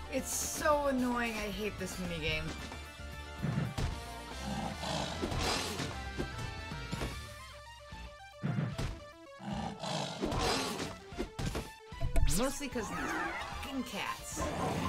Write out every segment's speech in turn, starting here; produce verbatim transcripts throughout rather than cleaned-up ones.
It's so annoying. I hate this minigame. Mostly because of these fucking cats.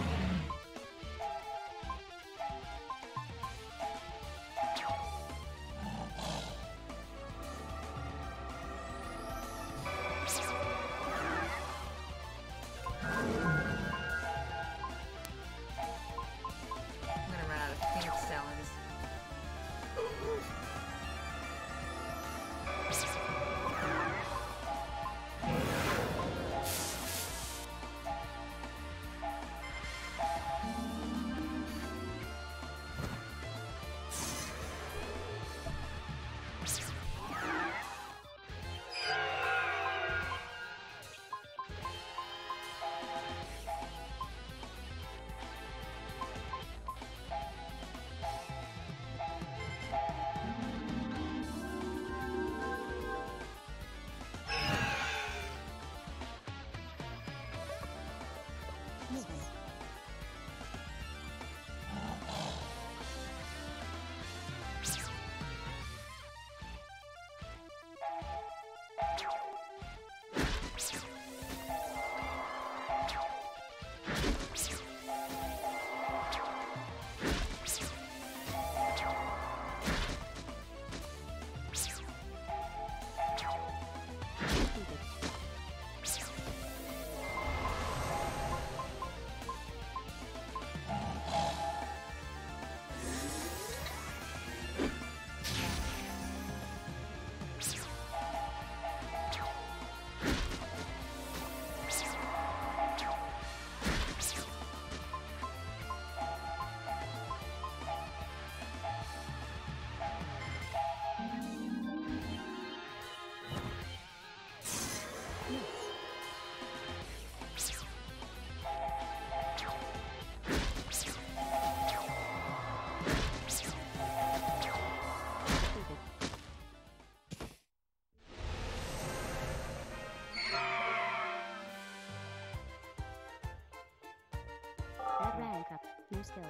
New skill.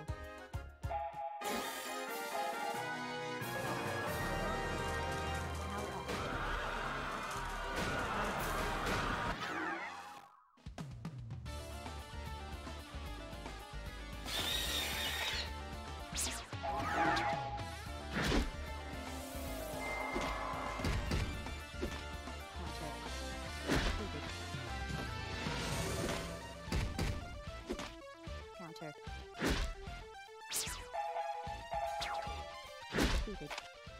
Counter. Defeated.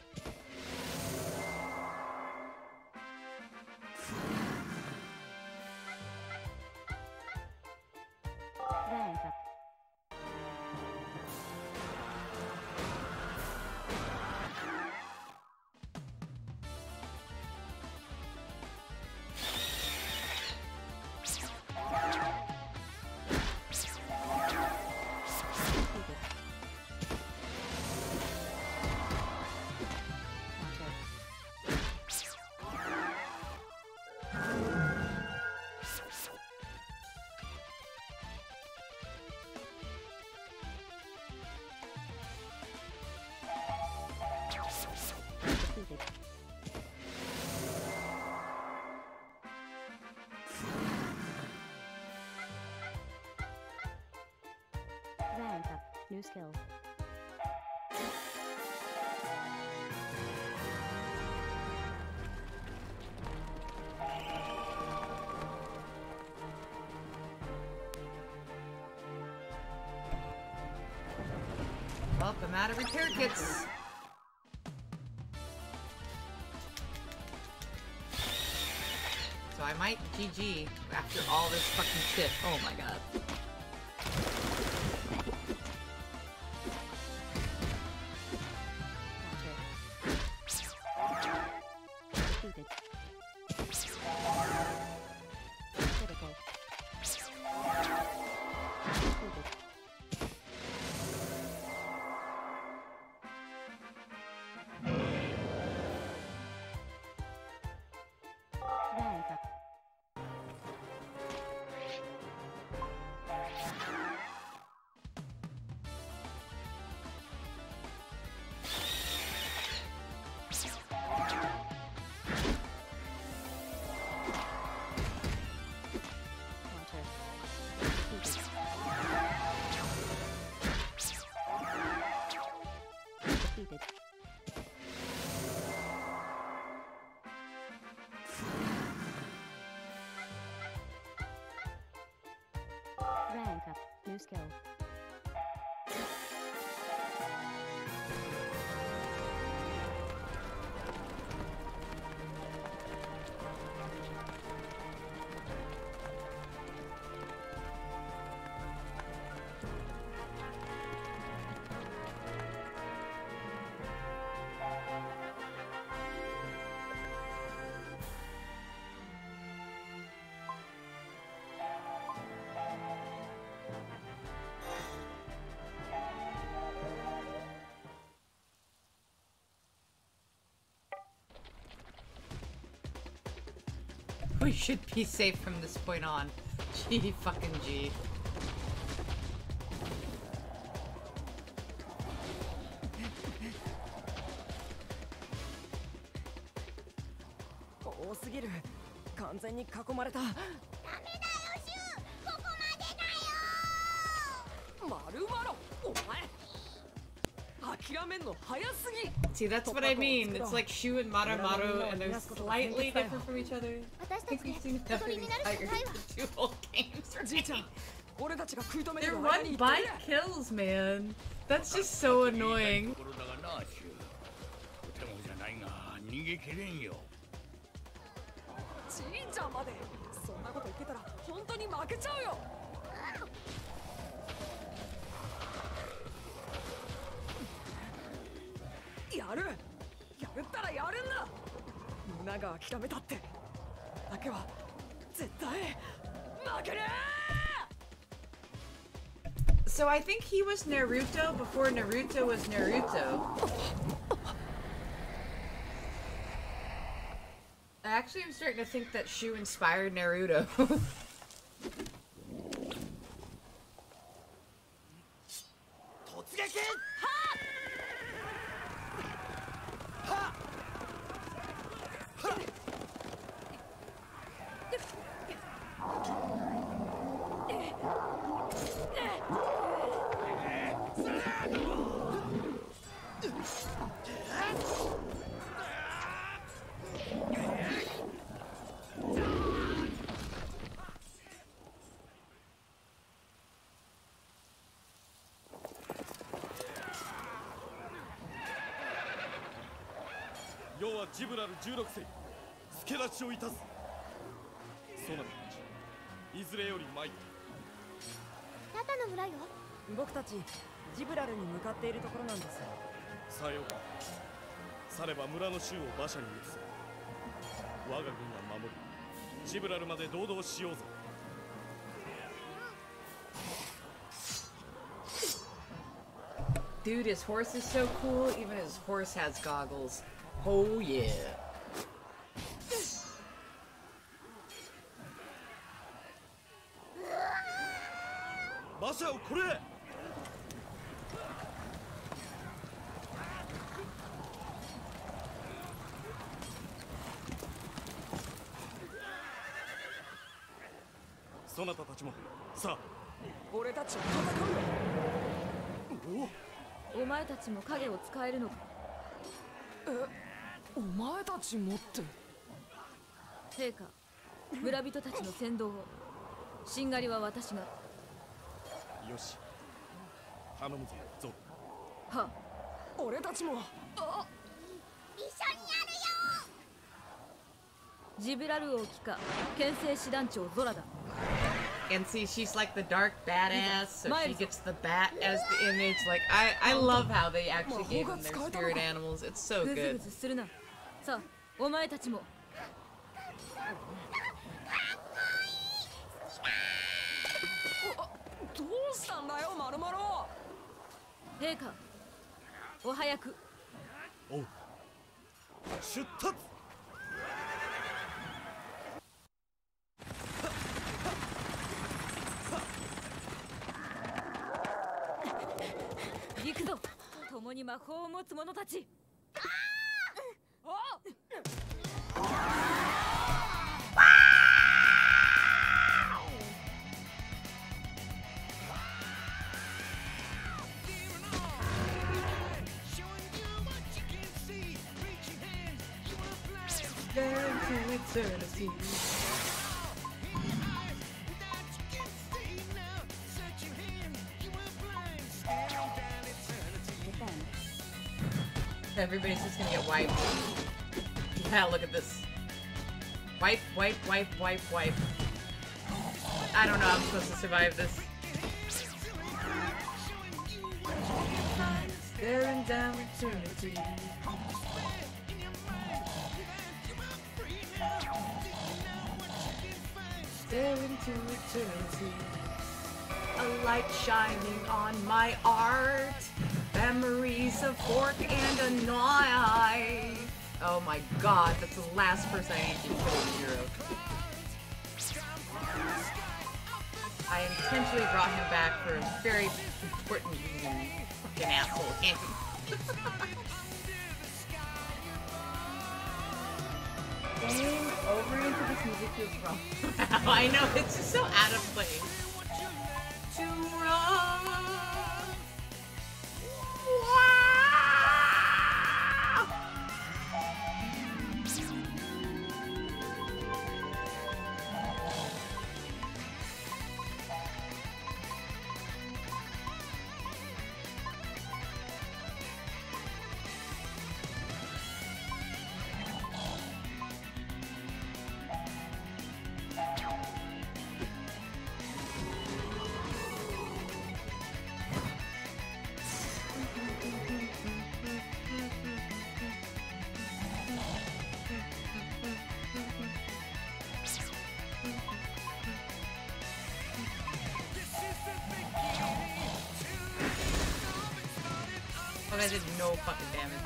Rank up. Defeated. Rank up. New skill. Well, I'm out of repair kits. So I might G G after all this fucking shit. Oh my god. Defeated. Critical. Defeated. Rank up. skill. We should be safe from this point on. G fucking G. Oh, すぎる。完全に囲まれた。ダメだよ、シュウ。ここまでだよ。まるまる、お前。諦めんの早すぎ。 See, that's what I mean. It's like Shu and Marumaru, and they're slightly different from each other. I think we've seen enough of these tigers for two whole games already. They're one bite kills, man. That's just so annoying. じいちゃんまでそんなこと言ってたら本当に負けちゃうよ。やるやるったらやるんだ。みんなが諦めたってだけは絶対負けねえ。 So I think he was Naruto before Naruto was Naruto. Actually, I'm starting to think that Shu inspired Naruto. 突撃要はジブラルじゅうろく世助立ちをいたす。そなたたちいずれより参った。 あなたの村よ。 僕たちジブラルに向かっているところなんです。 さようか。されば村の衆を馬車に移せ。我が軍が守る。ジブラルまで堂々しようぞ。 Dude, his horse is so cool. Even his horse has goggles. Oh yeah. 馬車をこれ。そなたたちもさあ。 俺たちは戦うよ。 お前たちも影を使えるのか。 え、お前たちもって。 陛下、村人たちの先導を。しんがりは私が。 よし。頼むぞ、ゾウ。 は。 俺たちも。あ、 一緒にやるよ。 ジブラル王騎下、牽制師団長ゾラだ。 And see, she's like the dark badass, so she gets the bat as the image. Like, I, I love how they actually gave them their spirit animals. It's so good. さあ、お前たちも。 どうしたんだよ、マルマル。 陛下、お早く。 おう。出立。 行くぞ。共に魔法を持つ者たち。 Everybody's just gonna get wiped. Yeah, look at this. Wipe, wipe, wipe, wipe, wipe. I don't know how I'm supposed to survive this. Staring down eternity. Stare into eternity. A light shining on my art. Memories of fork and a knife. Oh my god, that's the last person I need to kill in Zero. I intentionally brought him back for a very important reason. Fucking asshole him. Game over into this music feels wrong. I know, it's just so out of place. To run. Oh, that did no fucking damage.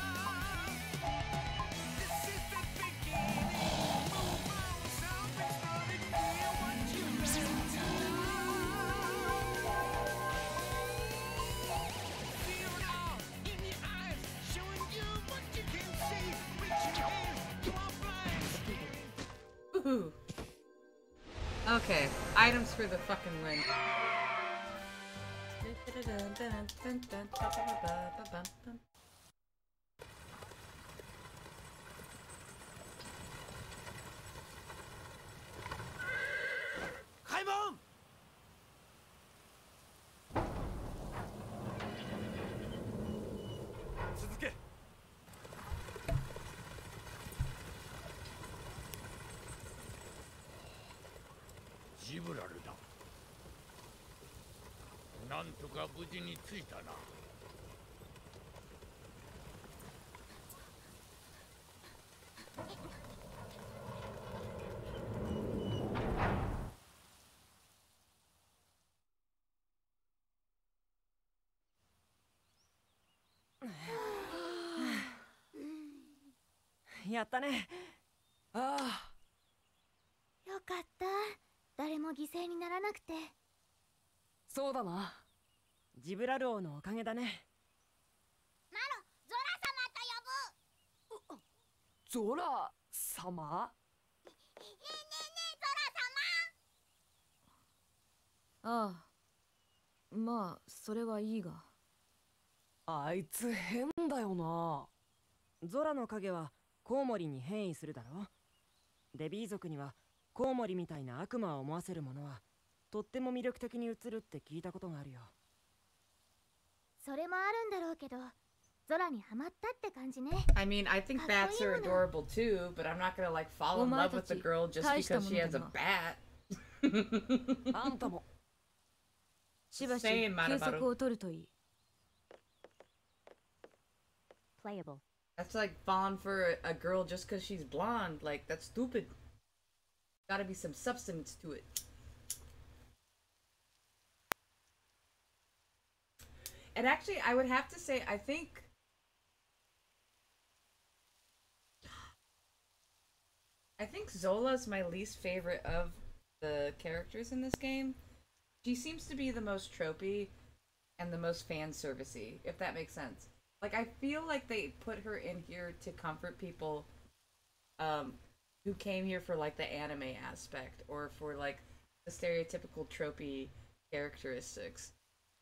Woohoo. Okay, items for the fucking win. Kaimon! 続け。ジブラルだ。なんとか無事に着いたな。 やったね。ああ。 よかった。誰も犠牲にならなくて。 そうだな。ジブラル王のおかげだね。 マロ、ゾラ様と呼ぶ。 ゾラ様？ ねえねえねえ、 ゾラ様。ああ。まあ、それはいいが。 あいつ変だよな。ゾラの影はコウモリに変異するだろ。デビー族にはコウモリみたいな悪魔を思わせるものはとっても魅力的に映るって聞いたことがあるよ。 それもあるんだろうけど、ゾラにハマったって感じね。 I mean, I think bats are adorable too, but I'm not gonna like fall in love with the girl just because she has a bat. あんたもしばし休息を取るといい。 Playable. That's like falling for a, a girl just because she's blonde. Like, that's stupid. Gotta be some substance to it. And actually, I would have to say, I think... I think Zola's my least favorite of the characters in this game. She seems to be the most tropey and the most fan servicey, if that makes sense. Like, I feel like they put her in here to comfort people um, who came here for, like, the anime aspect, or for, like, the stereotypical tropey characteristics.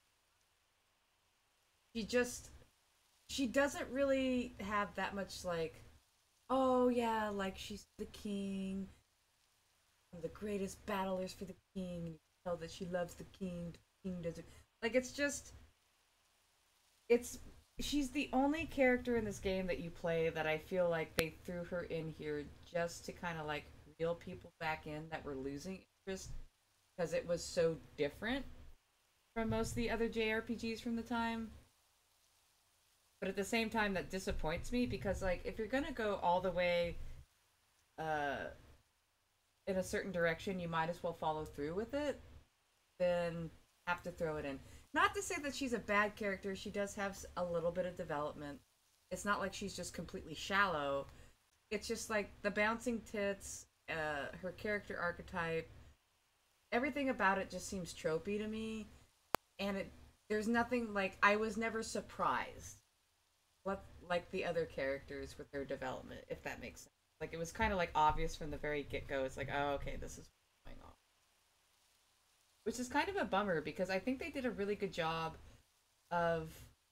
She just... She doesn't really have that much, like, oh, yeah, like, she's the king, one of the greatest battlers for the king, and you can tell that she loves the king, the king doesn't... Like, it's just... It's... she's the only character in this game that you play that I feel like they threw her in here just to kind of like reel people back in that were losing interest because it was so different from most of the other J R P Gs from the time. But at the same time, that disappoints me because, like, if you're gonna go all the way uh, in a certain direction, you might as well follow through with it, then have to throw it in. Not to say that she's a bad character, she does have a little bit of development. It's not like she's just completely shallow. It's just like the bouncing tits, uh, her character archetype, everything about it just seems tropey to me. And it, there's nothing, like, I was never surprised what, like the other characters with their development, if that makes sense. Like, it was kind of like obvious from the very get-go. It's like, oh, okay, this is what's going on. Which is kind of a bummer because I think they did a really good job of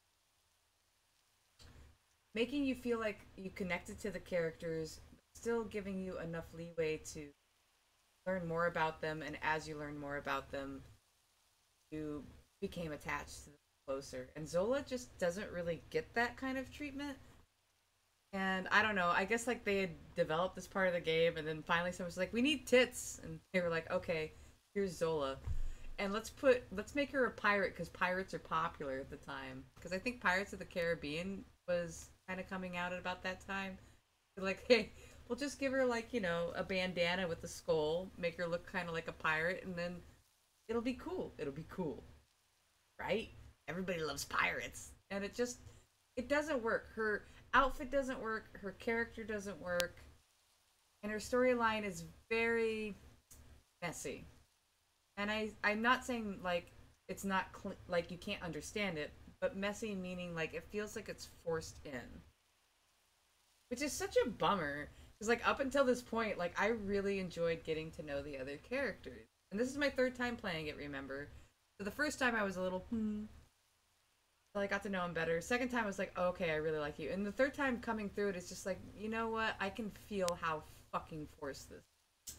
making you feel like you connected to the characters, still giving you enough leeway to learn more about them, and as you learn more about them, you became attached to them closer. And Zola just doesn't really get that kind of treatment. And I don't know, I guess like they had developed this part of the game and then finally someone was like, we need tits, and they were like, okay, here's Zola. And let's put, let's make her a pirate because pirates are popular at the time. Because I think Pirates of the Caribbean was kind of coming out at about that time. They're like, hey, we'll just give her like, you know, a bandana with a skull, make her look kind of like a pirate, and then it'll be cool. It'll be cool. Right? Everybody loves pirates. And it just, it doesn't work. Her outfit doesn't work, her character doesn't work, and her storyline is very messy. And I, I'm not saying like it's not cl like you can't understand it, but messy meaning like it feels like it's forced in, which is such a bummer. Because like up until this point, like I really enjoyed getting to know the other characters, and this is my third time playing it. Remember, so the first time I was a little hmm. I got to know him better. Second time I was like, oh, okay, I really like you. And the third time coming through it is just like, you know what? I can feel how fucking forced this is.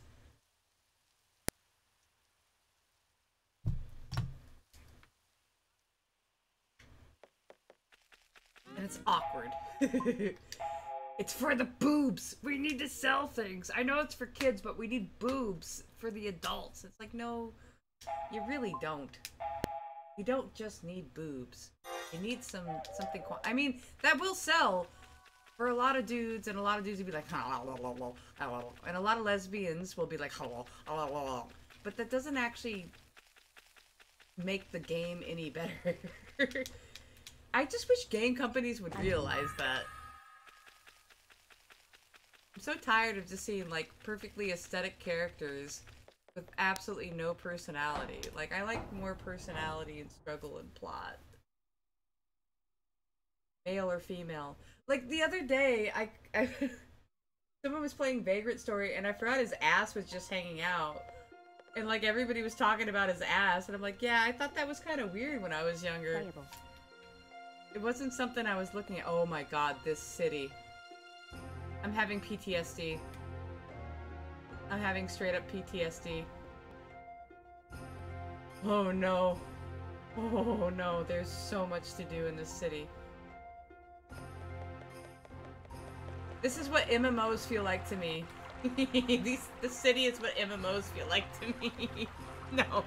And it's awkward. It's for the boobs. We need to sell things. I know it's for kids, but we need boobs for the adults. It's like, no, you really don't. You don't just need boobs. You need some something. I mean, that will sell for a lot of dudes, and a lot of dudes will be like, and a lot of lesbians will be like, but that doesn't actually make the game any better. I just wish game companies would realize that. I'm so tired of just seeing like perfectly aesthetic characters with absolutely no personality. Like, I like more personality and struggle and plot. Male or female. Like, the other day, I, I someone was playing Vagrant Story, and I forgot his ass was just hanging out. And, like, everybody was talking about his ass, and I'm like, yeah, I thought that was kind of weird when I was younger. Playable. It wasn't something I was looking at. Oh my god, this city. I'm having P T S D. I'm having straight up P T S D. Oh no. Oh no, there's so much to do in this city. This is what M M Os feel like to me. These, the city is what M M Os feel like to me. No.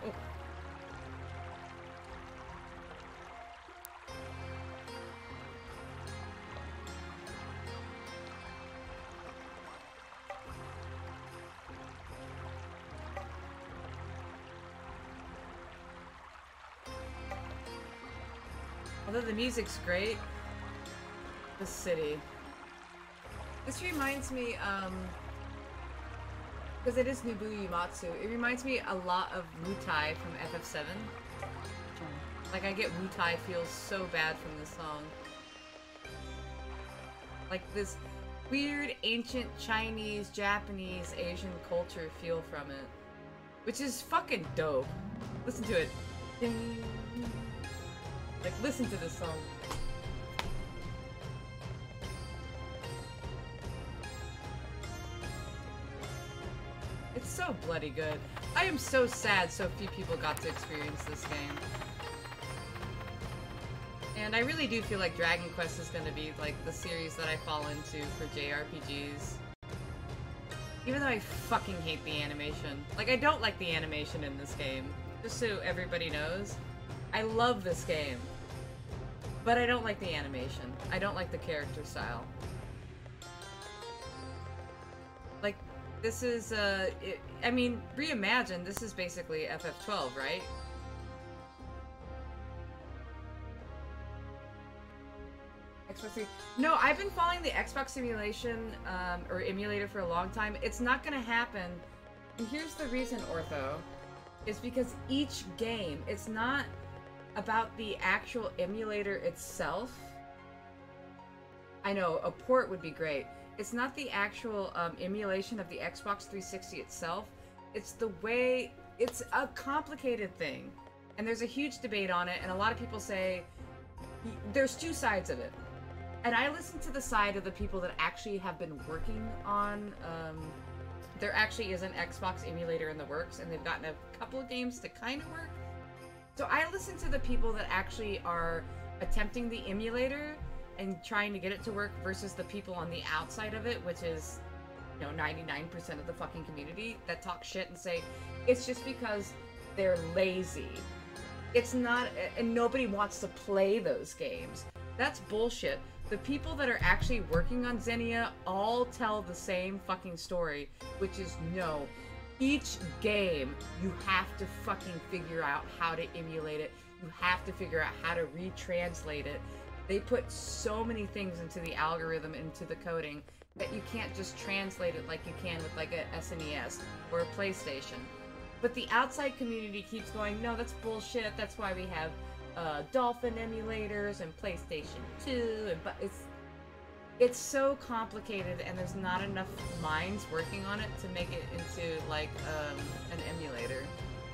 Although the music's great, the city. This reminds me, um, because it is Nobuo Uematsu, it reminds me a lot of Wutai from F F seven. Like, I get Wutai feels so bad from this song. Like, this weird, ancient Chinese, Japanese, Asian culture feel from it. Which is fucking dope. Listen to it. Like, listen to this song. It's so bloody good. I am so sad so few people got to experience this game. And I really do feel like Dragon Quest is going to be like the series that I fall into for J R P Gs. Even though I fucking hate the animation. Like, I don't like the animation in this game. Just so everybody knows. I love this game. But I don't like the animation. I don't like the character style. Like, this is, uh... It, I mean, Reimagine, this is basically F F twelve, right? Xbox three. No, I've been following the Xbox simulation, um, or emulator for a long time. It's not gonna happen. And here's the reason, Ortho. Is because each game, it's not about the actual emulator itself. I know, a port would be great. It's not the actual um, emulation of the Xbox three sixty itself. It's the way... It's a complicated thing. And there's a huge debate on it, and a lot of people say... There's two sides of it. And I listen to the side of the people that actually have been working on... Um, there actually is an Xbox emulator in the works, and they've gotten a couple of games to kind of work. So I listen to the people that actually are attempting the emulator and trying to get it to work versus the people on the outside of it, which is, you know, ninety-nine percent of the fucking community that talk shit and say, it's just because they're lazy. It's not, and nobody wants to play those games. That's bullshit. The people that are actually working on Xenia all tell the same fucking story, which is no. Each game, you have to fucking figure out how to emulate it. You have to figure out how to retranslate it. They put so many things into the algorithm, into the coding, that you can't just translate it like you can with like a S N E S or a PlayStation. But the outside community keeps going, no, that's bullshit. That's why we have uh, Dolphin emulators and PlayStation two. And, but it's it's so complicated, and there's not enough minds working on it to make it into like um, an emulator.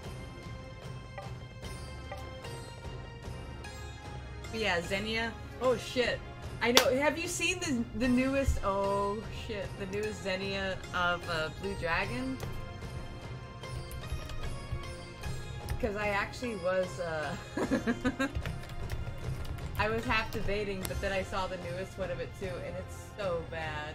But yeah, Xenia. Oh shit. I know. Have you seen the the newest? Oh shit, the newest Xenia of uh, Blue Dragon. Because I actually was, uh, I was half debating, but then I saw the newest one of it too, and it's so bad.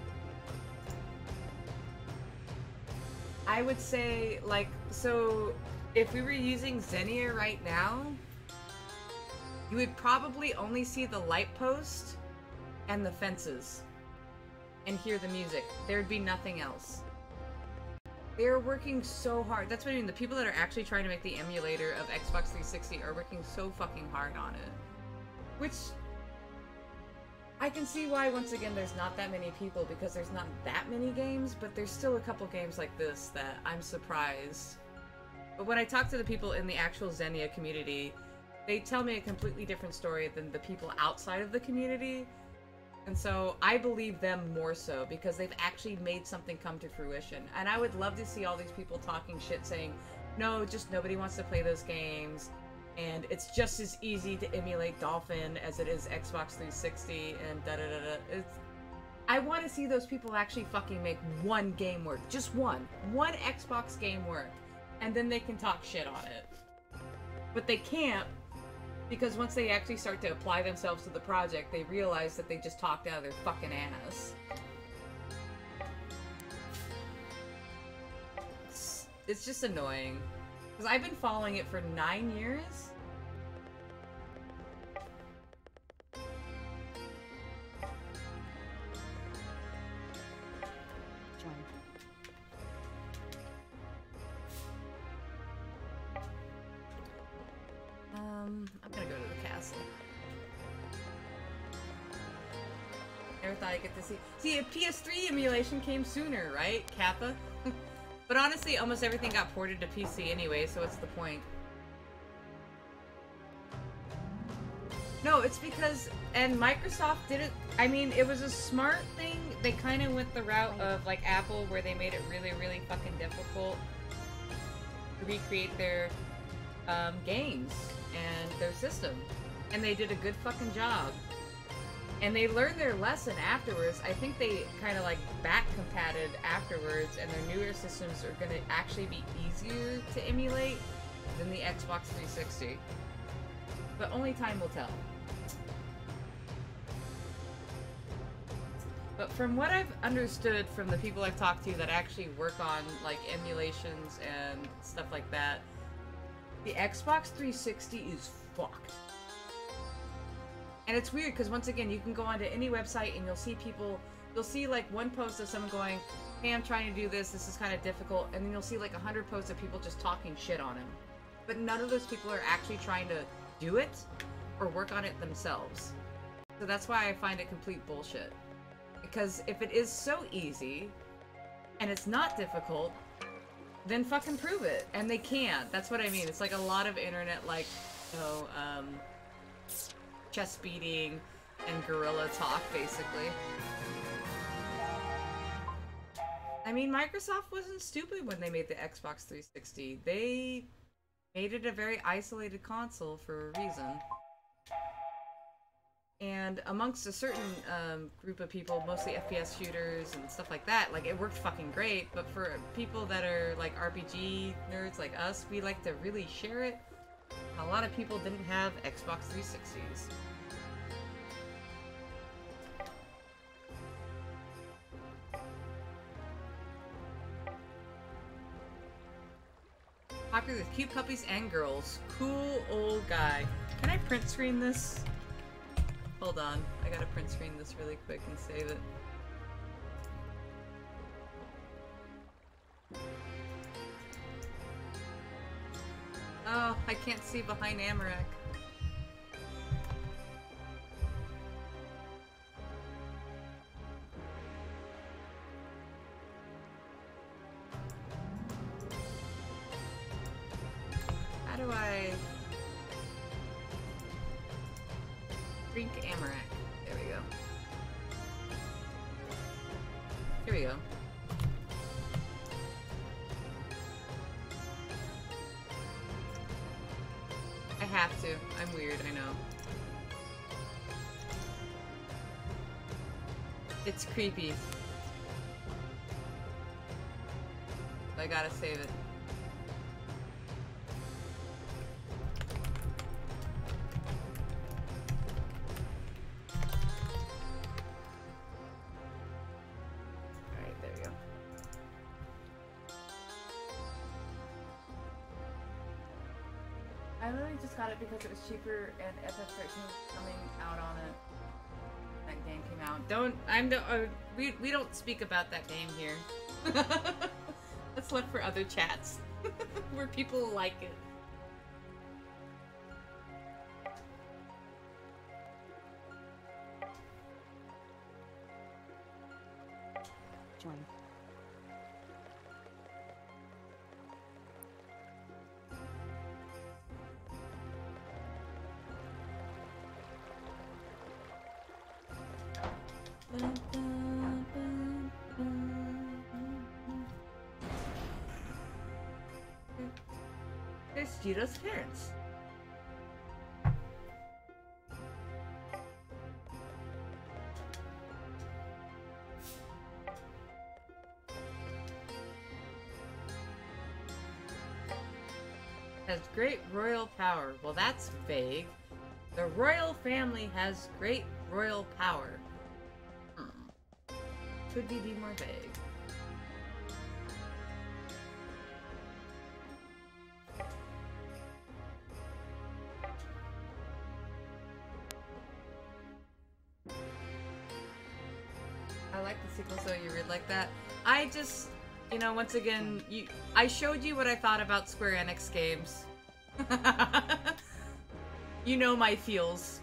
I would say, like, so, if we were using Xenia right now, you would probably only see the light post and the fences, and hear the music. There'd be nothing else. They're working so hard. That's what I mean. The people that are actually trying to make the emulator of Xbox three sixty are working so fucking hard on it. Which, I can see why, once again, there's not that many people, because there's not that many games, but there's still a couple games like this that I'm surprised. But when I talk to the people in the actual Xenia community, they tell me a completely different story than the people outside of the community. And so I believe them more so because they've actually made something come to fruition. And I would love to see all these people talking shit saying, no, just nobody wants to play those games. And it's just as easy to emulate Dolphin as it is Xbox three sixty and da da da da. It's, I want to see those people actually fucking make one game work. Just one. One Xbox game work. And then they can talk shit on it. But they can't. Because once they actually start to apply themselves to the project, they realize that they just talked out of their fucking ass. It's, it's just annoying. Because I've been following it for nine years. Um, I'm gonna go to the castle. Never thought I'd get to see- See, a P S three emulation came sooner, right, Kappa? But honestly, almost everything got ported to P C anyway, so what's the point? No, it's because- and Microsoft did it- I mean, it was a smart thing. They kind of went the route of, like, Apple, where they made it really, really fucking difficult to recreate their um, games and their system. And they did a good fucking job. And they learned their lesson afterwards. I think they kind of like back-compatted afterwards, and their newer systems are gonna actually be easier to emulate than the Xbox three sixty. But only time will tell. But from what I've understood from the people I've talked to that actually work on like emulations and stuff like that, the Xbox three sixty is fucked. And it's weird because once again, you can go onto any website and you'll see people, you'll see like one post of someone going, hey, I'm trying to do this, this is kind of difficult, and then you'll see like a hundred posts of people just talking shit on him. But none of those people are actually trying to do it or work on it themselves. So that's why I find it complete bullshit. Because if it is so easy, and it's not difficult, then fucking prove it. And they can't. That's what I mean. It's like a lot of internet, like, you know, um, chest beating and guerrilla talk, basically. I mean, Microsoft wasn't stupid when they made the Xbox three sixty. They made it a very isolated console for a reason. And amongst a certain um, group of people, mostly F P S shooters and stuff like that, like, it worked fucking great, but for people that are, like, R P G nerds like us, we like to really share it. A lot of people didn't have Xbox three sixties. Popular with cute puppies and girls. Cool old guy. Can I print screen this? Hold on, I gotta print screen this really quick and save it. Oh, I can't see behind Amarak. How do I... Drink Amarak. There we go. Here we go. I have to. I'm weird, I know. It's creepy. I gotta save it. Got it because it was cheaper and F F thirteen was coming out on it. That game came out. Don't I'm the uh, we we don't speak about that game here. That's left for other chats where people like it. Join. There's Jiro's parents. Has great royal power. Well, that's vague. The royal family has great royal power. Hmm. Could we be more vague? I like the sequel, so you read like that. I just, you know, once again, you, I showed you what I thought about Square Enix games. You know my feels.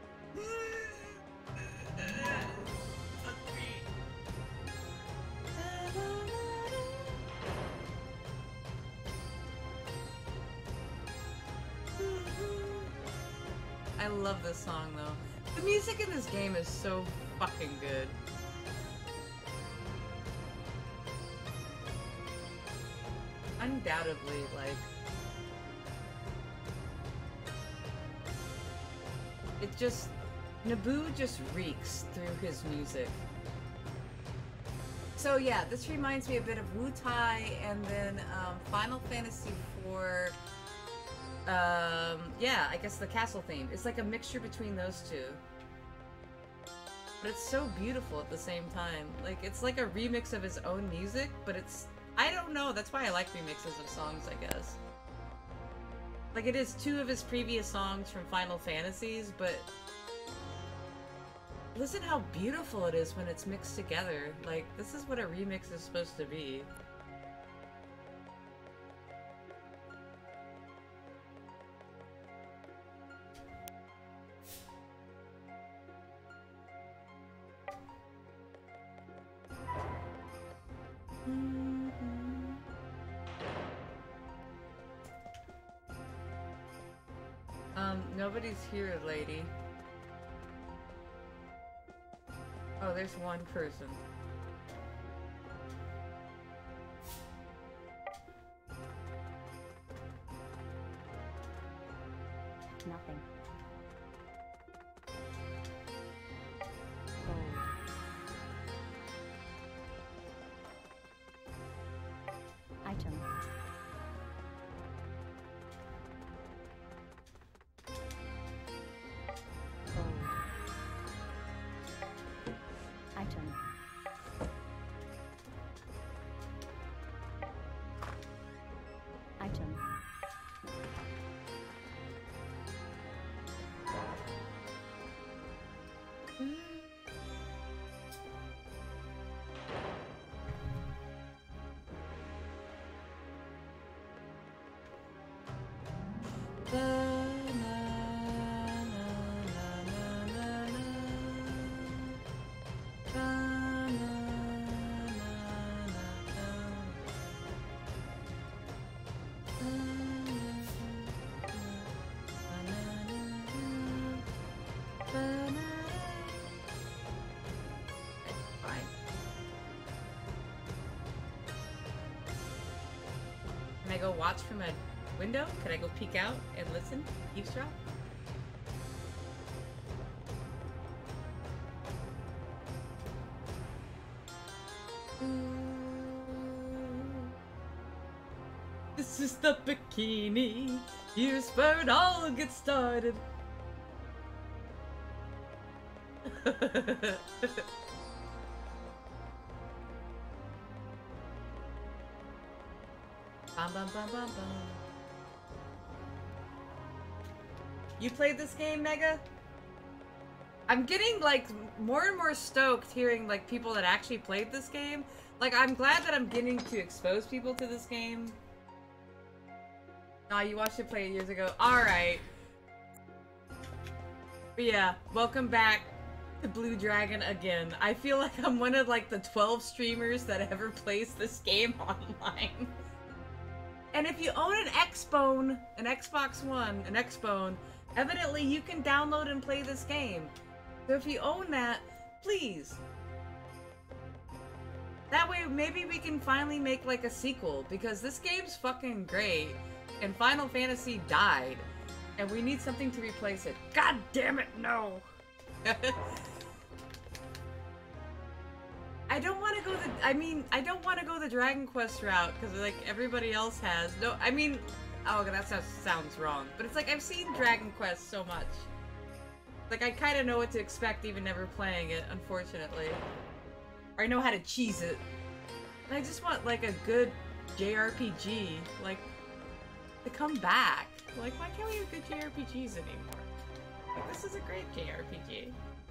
I love this song though. The music in this game is so fucking good. Undoubtedly, like, it just, Naboo just reeks through his music. So yeah, this reminds me a bit of Wu-Tai and then um, Final Fantasy four. Um, yeah, I guess the castle theme. It's like a mixture between those two. but it's so beautiful at the same time. Like, it's like a remix of his own music, but it's... I don't know, that's why I like remixes of songs, I guess. Like, it is two of his previous songs from Final Fantasies, but... listen how beautiful it is when it's mixed together. Like, this is what a remix is supposed to be. Um, nobody's here, lady. Oh, there's one person. Nothing. Item. Item. Item. Can I go watch from a window? Can I go peek out and listen? Eavesdrop? This is the bikini. Here's where it all gets started. Bum, bum, bum, bum, bum. You played this game, Mega? I'm getting, like, more and more stoked hearing, like, people that actually played this game. Like, I'm glad that I'm getting to expose people to this game. Nah, you watched it play it years ago. Alright. But yeah, welcome back to Blue Dragon again. I feel like I'm one of, like, the twelve streamers that ever plays this game online. And if you own an Xbone, an Xbox One, an Xbone, evidently you can download and play this game. So if you own that, please. That way maybe we can finally make like a sequel, because this game's fucking great, and Final Fantasy died, and we need something to replace it. God damn it, no! I don't want to go the- I mean, I don't want to go the Dragon Quest route, because, like, everybody else has. No, I mean, oh, that sounds, sounds wrong. But it's like, I've seen Dragon Quest so much. Like, I kind of know what to expect, even never playing it, unfortunately. Or I know how to cheese it. And I just want, like, a good J R P G, like, to come back. Like, why can't we have good J R P Gs anymore? Like, this is a great J R P G.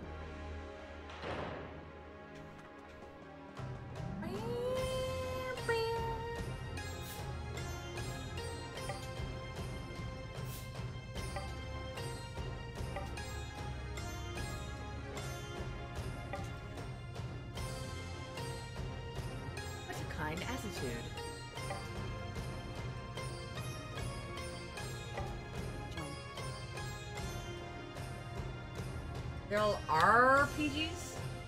What a kind attitude. They're all R P Gs?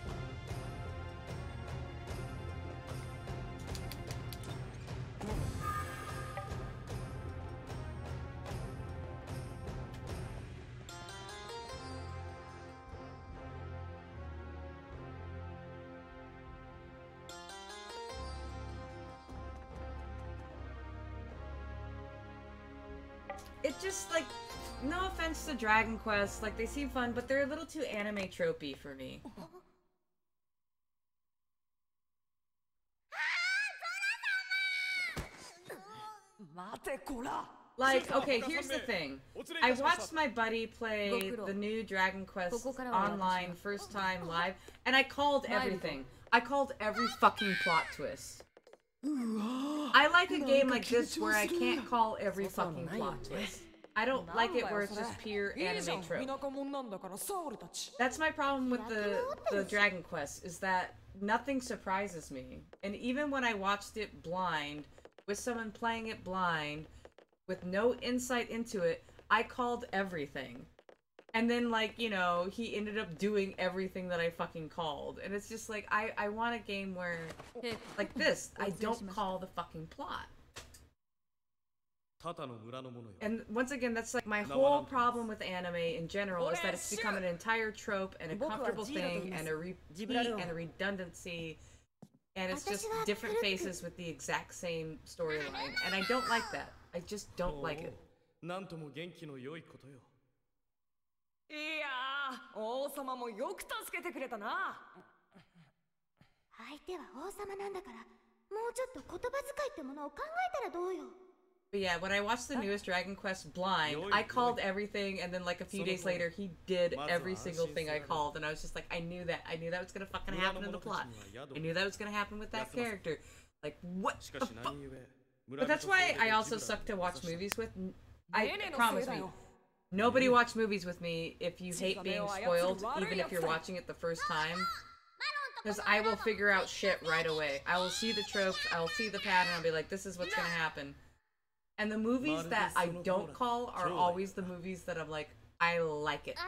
It just, like, no offense to Dragon Quest, like, they seem fun, but they're a little too anime tropey for me. Like, okay, here's the thing. I watched my buddy play the new Dragon Quest online first time live, and I called everything. I called every fucking plot twist. I like a game like this where I can't call every fucking plot twist. I don't like it where it's just pure anime trope. That's my problem with the, the Dragon Quest, is that nothing surprises me. And even when I watched it blind, with someone playing it blind, with no insight into it, I called everything. And then, like, you know, he ended up doing everything that I fucking called. And it's just like, I, I want a game where, like this, I don't call the fucking plot. And once again, that's like my whole problem with anime in general, is that it's become an entire trope and a comfortable thing and a repeat and a redundancy. And it's just different faces with the exact same storyline. And I don't like that. I just don't like it. いやー、王様もよく助けてくれたな。 相手は王様なんだから、もうちょっと言葉遣いってものを考えたらどうよ。 But yeah, when I watched the newest Dragon Quest blind, I called everything, and then like a few days later, he did every single thing I called, and I was just like, I knew that. I knew that was gonna fucking happen in the plot. I knew that was gonna happen with that character. Like, what the fuck? But that's why I also suck to watch movies with. I promise me. Nobody watch movies with me if you hate being spoiled, even if you're watching it the first time. Because I will figure out shit right away. I will see the tropes, I'll see the pattern, I'll be like, this is what's gonna happen. And the movies that I don't call are always the movies that I'm like, I like it.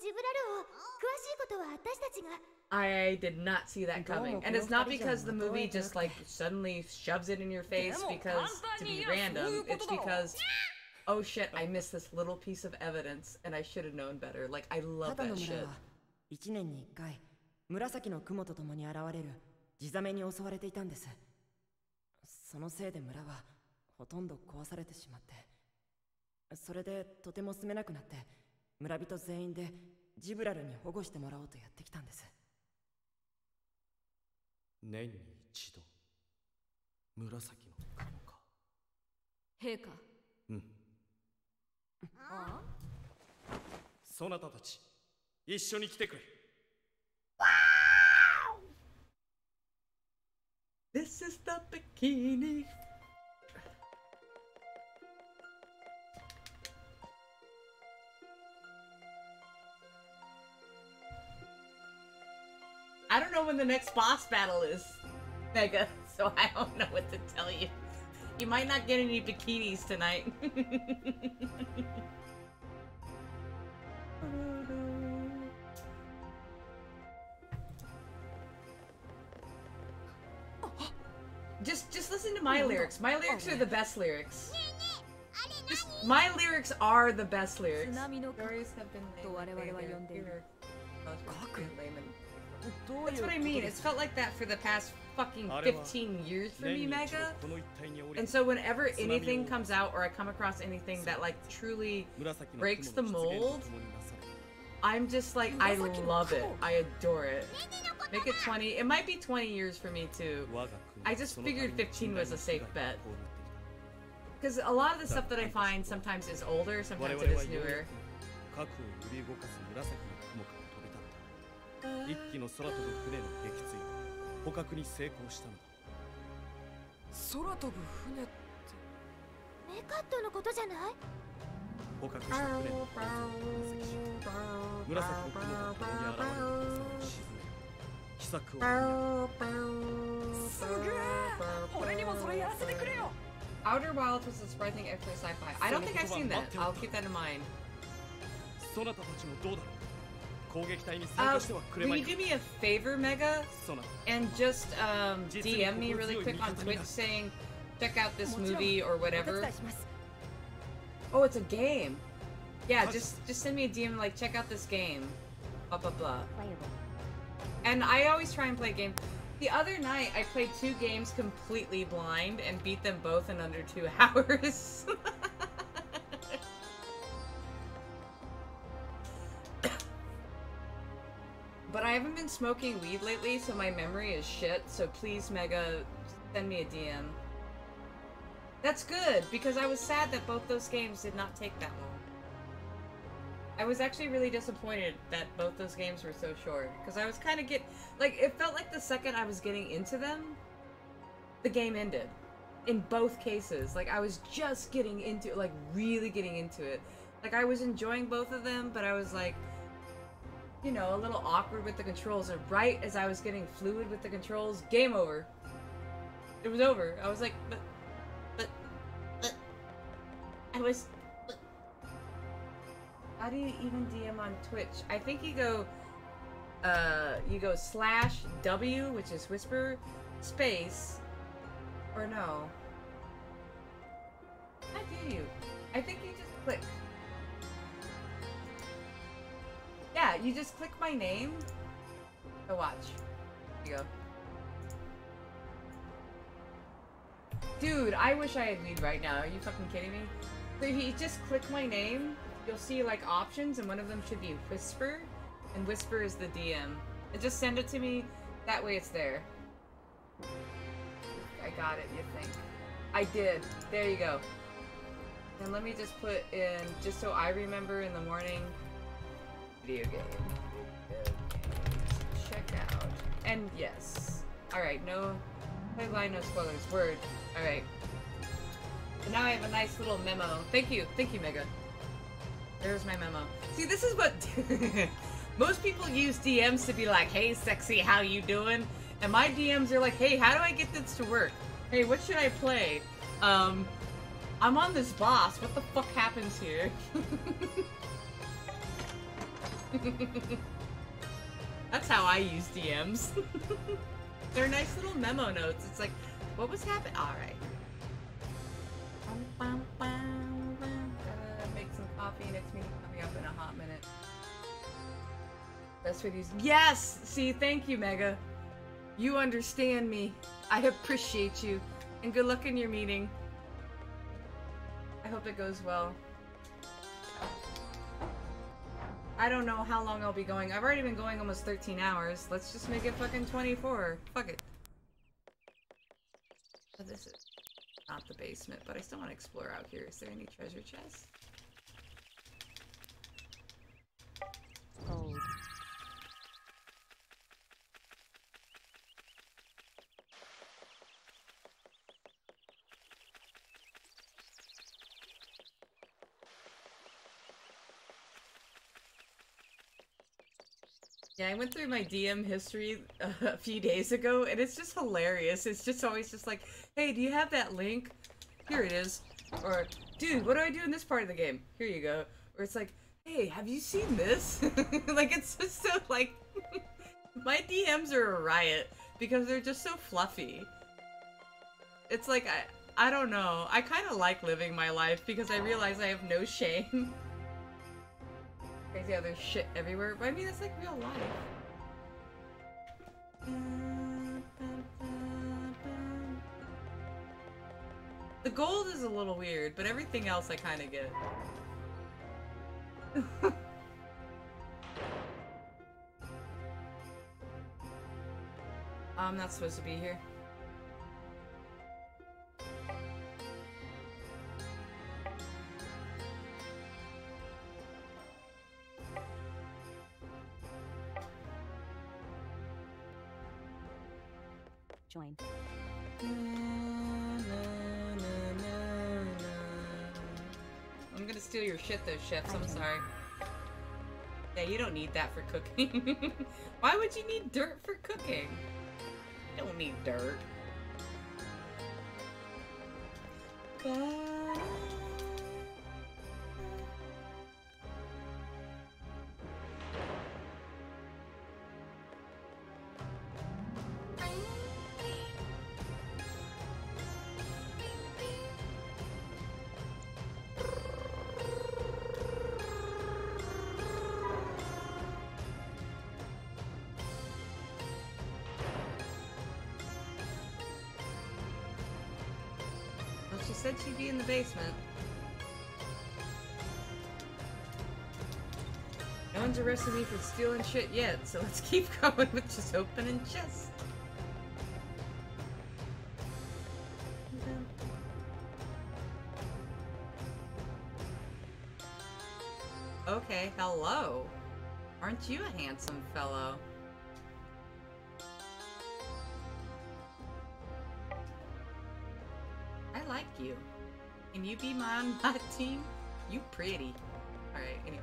I did not see that coming. And it's not because the movie just like suddenly shoves it in your face because to be random. It's because, oh shit, I missed this little piece of evidence and I should have known better. Like, I love that shit. 一年に一回、紫の雲と共に現れる地ザメに襲われていたんです。そのせいで村はほとんど壊されてしまって、それでとても住めなくなって、村人全員でジブラルに保護してもらおうとやってきたんです。 年に一度、紫の雲か。 陛下。 うん。ああ。そなたたち、一緒に来てくれ。 This is the bikini. I don't know when the next boss battle is, Mega, so I don't know what to tell you. You might not get any bikinis tonight. Just, just listen to my lyrics. My lyrics are the best lyrics. Just, my lyrics are the best lyrics. Stories have been layman. That's what I mean. It's felt like that for the past fucking fifteen years for me, Mega. And so whenever anything comes out or I come across anything that like truly breaks the mold, I'm just like, I love it. I adore it. Make it twenty. It might be twenty years for me too. I just figured fifteen was a safe bet. Because a lot of the stuff that I find sometimes is older, sometimes it is newer. 一機の空飛ぶ船の撃墜捕獲に成功したのだ。 空飛ぶ船ってメカットのことじゃない？ 捕獲した船の構造を分析し、紫の雲と共に現れる謎を沈め、秘策を見つけた。 すげえ！俺にもそれやらせてくれよ。 Outer Wilds was a surprising extra sci-fi. I don't think I've seen that. I'll keep that in mind. そなたたちもどうだろう。 Uh, will you do me a favor, Mega? And just um, D M me really quick on Twitch saying, check out this movie or whatever. Oh, it's a game. Yeah, just just send me a D M like, check out this game. Blah, blah, blah. And I always try and play games. The other night, I played two games completely blind and beat them both in under two hours. But I haven't been smoking weed lately, so my memory is shit, so please, Mega, send me a D M. That's good, because I was sad that both those games did not take that long. I was actually really disappointed that both those games were so short, because I was kind of get like, it felt like the second I was getting into them, the game ended. In both cases. Like, I was just getting into it, like, really getting into it. Like, I was enjoying both of them, but I was like, you know, a little awkward with the controls, and right as I was getting fluid with the controls, game over. It was over. I was like, but, but, but, I was, but. How do you even D M on Twitch? I think you go, uh, you go slash W, which is whisper, space, or no. How do you? I think you just click. Yeah, you just click my name. So watch. Here you go. Dude, I wish I had weed right now. Are you fucking kidding me? So if you just click my name, you'll see like options, and one of them should be Whisper, and Whisper is the D M. And just send it to me. That way it's there. I got it, you think? I did. There you go. And let me just put in, just so I remember in the morning, video game. Check out. And yes. Alright, no headline, no spoilers. Word. Alright. So now I have a nice little memo. Thank you. Thank you, Mega. There's my memo. See, this is what... most people use D Ms to be like, hey, sexy, how you doing? And my D Ms are like, hey, how do I get this to work? Hey, what should I play? Um, I'm on this boss. What the fuck happens here? That's how I use D Ms. They're nice little memo notes. It's like, what was happening? Alright. Gotta make some coffee. Next meeting coming up in a hot minute. Best for these. Yes! See, thank you, Mega. You understand me. I appreciate you. And good luck in your meeting. I hope it goes well. I don't know how long I'll be going. I've already been going almost thirteen hours. Let's just make it fucking twenty-four. Fuck it. So this is not the basement, but I still want to explore out here. Is there any treasure chests? Cold. Yeah, I went through my D M history uh, a few days ago, and it's just hilarious. It's just always just like, hey, do you have that link? Here it is. Or, dude, what do I do in this part of the game? Here you go. Or it's like, hey, have you seen this? Like, it's just so, like, my D Ms are a riot, because they're just so fluffy. It's like, I, I don't know. I kind of like living my life, because I realize I have no shame. Crazy how there's shit everywhere, but I mean, it's like real life. The gold is a little weird, but everything else I kind of get. I'm not supposed to be here. Join. I'm gonna steal your shit though, chefs. I'm sorry. Yeah, you don't need that for cooking. Why would you need dirt for cooking? You don't need dirt. She said she'd be in the basement. No one's arrested me for stealing shit yet, so let's keep going with just opening chests. Okay, hello. Aren't you a handsome fellow? I like you. Can you be my on my team? You pretty. Alright, anyway.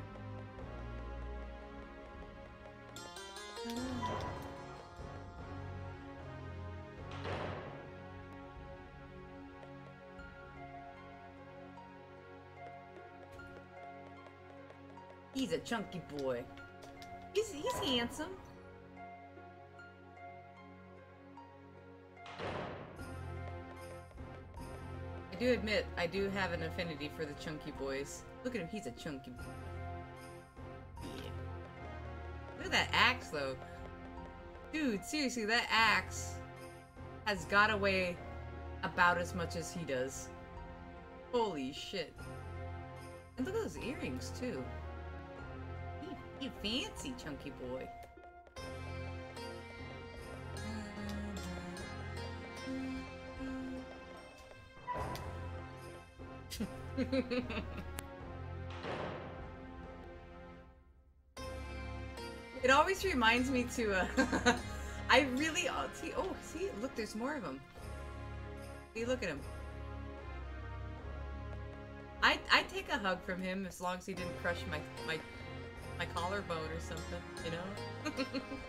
He's a chunky boy. He's, he's handsome. I do admit, I do have an affinity for the chunky boys. Look at him, he's a chunky boy. Yeah. Look at that axe, though. Dude, seriously, that axe has got away about as much as he does. Holy shit. And look at those earrings, too. You fancy, chunky boy. It always reminds me to, uh, I really, oh, see, oh, see, look, there's more of them. See, look at him. I, I'd take a hug from him as long as he didn't crush my, my, my collarbone or something, you know?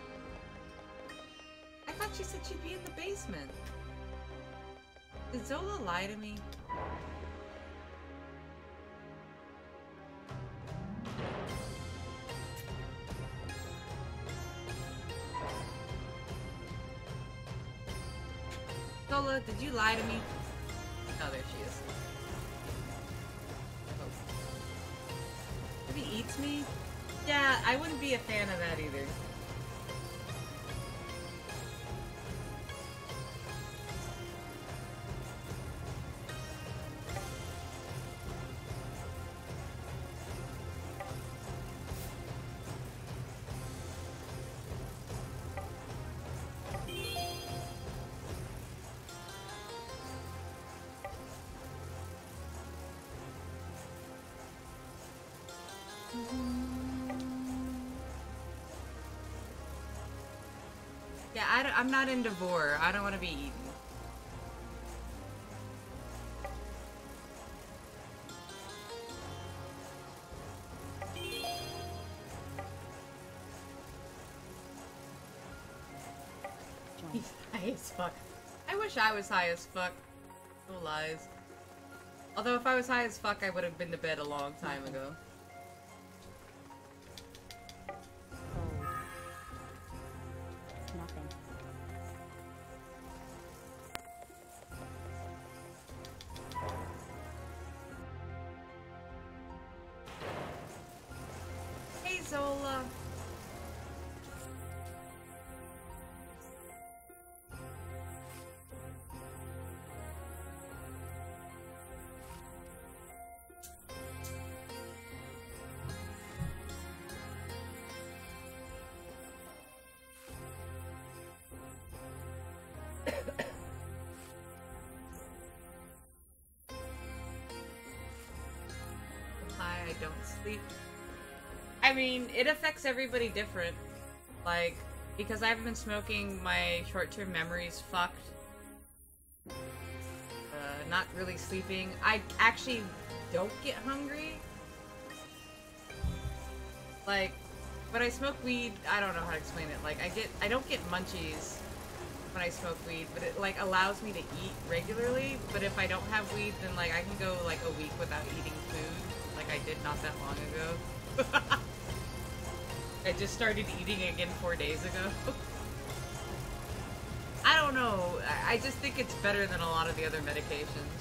I thought she said she'd be in the basement. Did Zola lie to me? Zola, did you lie to me? Oh, there she is. Oh. If he eats me? Yeah, I wouldn't be a fan of that either. Yeah, I don't, I'm not into vor. I don't want to be eaten. He's high as fuck. I wish I was high as fuck. No lies. Although if I was high as fuck, I would have been to bed a long time ago. Zola. Hi, I don't sleep. I mean, it affects everybody different. Like, because I've been smoking, my short-term memory's fucked. Uh, not really sleeping. I actually don't get hungry. Like, when I smoke weed, I don't know how to explain it. Like, I get, I don't get munchies when I smoke weed, but it, like, allows me to eat regularly. But if I don't have weed, then, like, I can go, like, a week without eating food. Like I did not that long ago. I just started eating again four days ago. I don't know. I just think it's better than a lot of the other medications.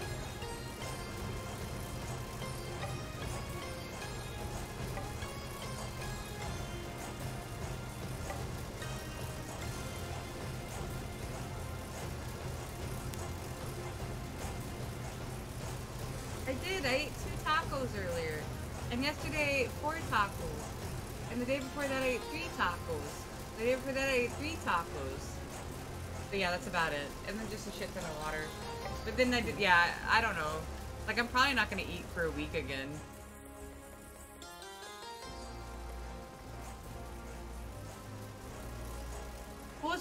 I did. I ate two tacos earlier. And yesterday I ate four tacos. And the day before that I ate three tacos. The day before that I ate three tacos. But yeah, that's about it. And then just a shit ton of water. But then I did, yeah, I don't know. Like, I'm probably not gonna eat for a week again.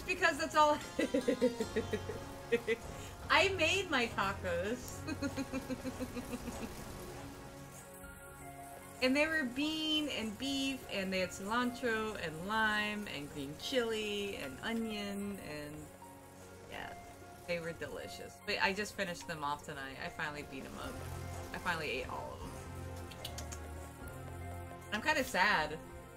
because that's all. I made my tacos. And they were bean and beef, and they had cilantro and lime and green chili and onion, and yeah, they were delicious. But I just finished them off tonight. I finally beat them up. I finally ate all of them. I'm kind of sad.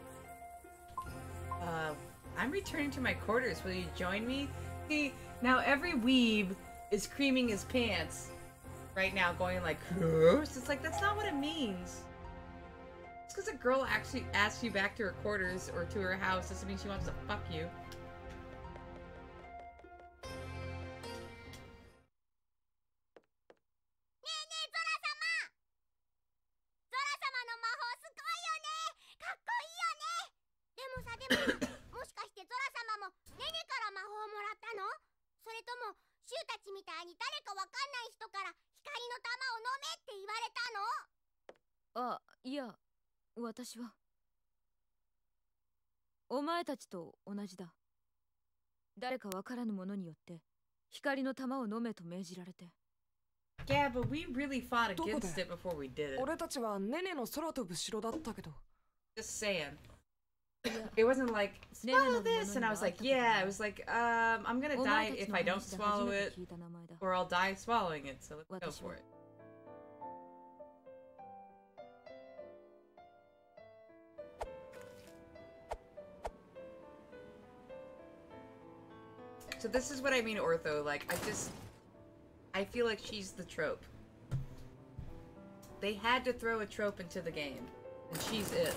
Uh, I'm returning to my quarters. Will you join me? See, now every weeb is creaming his pants right now, going like, gross. It's like, that's not what it means. Just because a girl actually asks you back to her quarters or to her house doesn't mean she wants to fuck you. あ、いや、私はお前たちと同じだ。誰かわからぬ者によって光の玉を飲めと命じられて。 Yeah, but we really fought against it before we did it. 俺たちはネネの空飛ぶ城だったけど。 Just saying. It wasn't like, swallow this, and I was like, yeah, it was like, um, I'm gonna die if I don't swallow it, or I'll die swallowing it, so let's go for it. So this is what I mean, Ortho, like, I just, I feel like she's the trope. They had to throw a trope into the game, and she's it.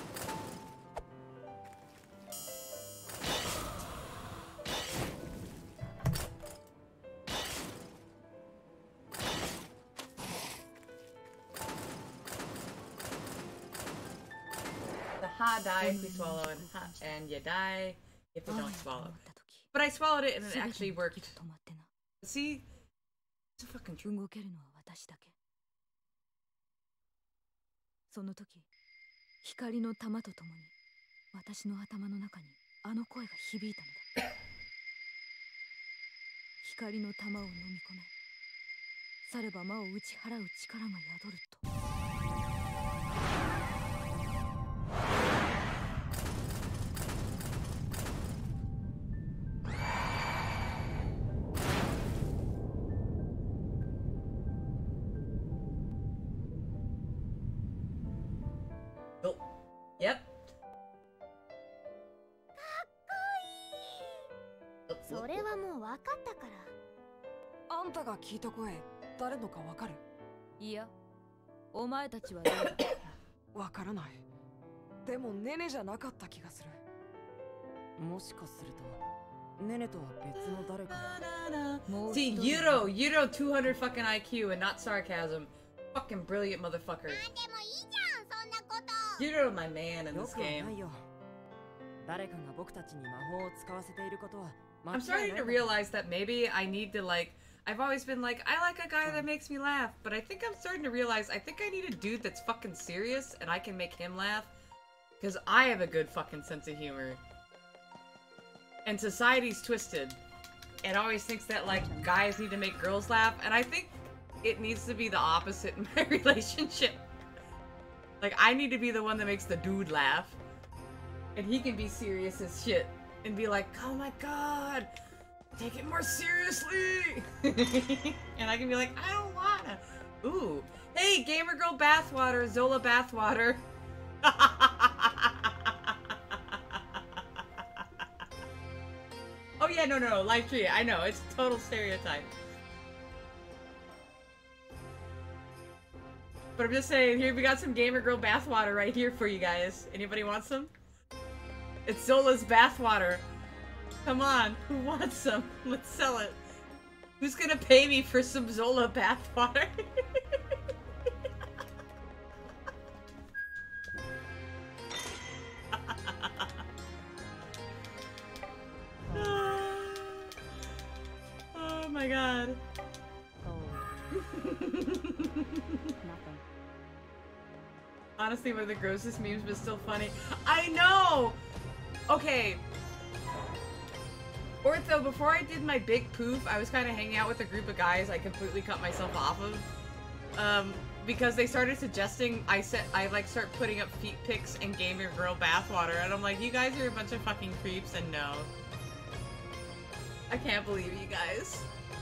Die if we swallow, and, and you die if we don't swallow. But I swallowed it and it actually worked. See? It's a fucking truth. その時、光の玉とともに私の頭の中にあの声が響いたのだ。光の玉を飲み込め、されば魔を打ち払う力が宿ると。 Yep. それはもう分かったから。 あんたが聞いた声、誰のか分かる？ いや、お前たちは誰だ？ 分からない。でもネネじゃなかった気がする。 もしかすると、ネネとは別の誰か。 See, Yuro, Yuro two hundred fucking I Q and not sarcasm. Fucking brilliant motherfucker. You're my man in this game. I'm starting to realize that maybe I need to like, I've always been like, I like a guy that makes me laugh, but I think I'm starting to realize I think I need a dude that's fucking serious and I can make him laugh. Because I have a good fucking sense of humor. And society's twisted. It always thinks that like guys need to make girls laugh, and I think it needs to be the opposite in my relationship. Like, I need to be the one that makes the dude laugh. And he can be serious as shit. And be like, oh my god, take it more seriously! And I can be like, I don't wanna. Ooh. Hey, Gamer Girl Bathwater, Zola Bathwater. Oh yeah, no, no, no, Life Tree. I know, it's a total stereotype. But I'm just saying, here we got some Gamer Girl bathwater right here for you guys. Anybody want some? It's Zola's bathwater. Come on, who wants some? Let's sell it. Who's gonna pay me for some Zola bathwater? Oh my god. Nothing. Honestly, one of the grossest memes, but still funny. I know! Okay. Ortho, before I did my big poof, I was kind of hanging out with a group of guys I completely cut myself off of. Um, because they started suggesting I said I like start putting up feet pics and gamer girl bathwater, and I'm like, you guys are a bunch of fucking creeps, and no. I can't believe you guys.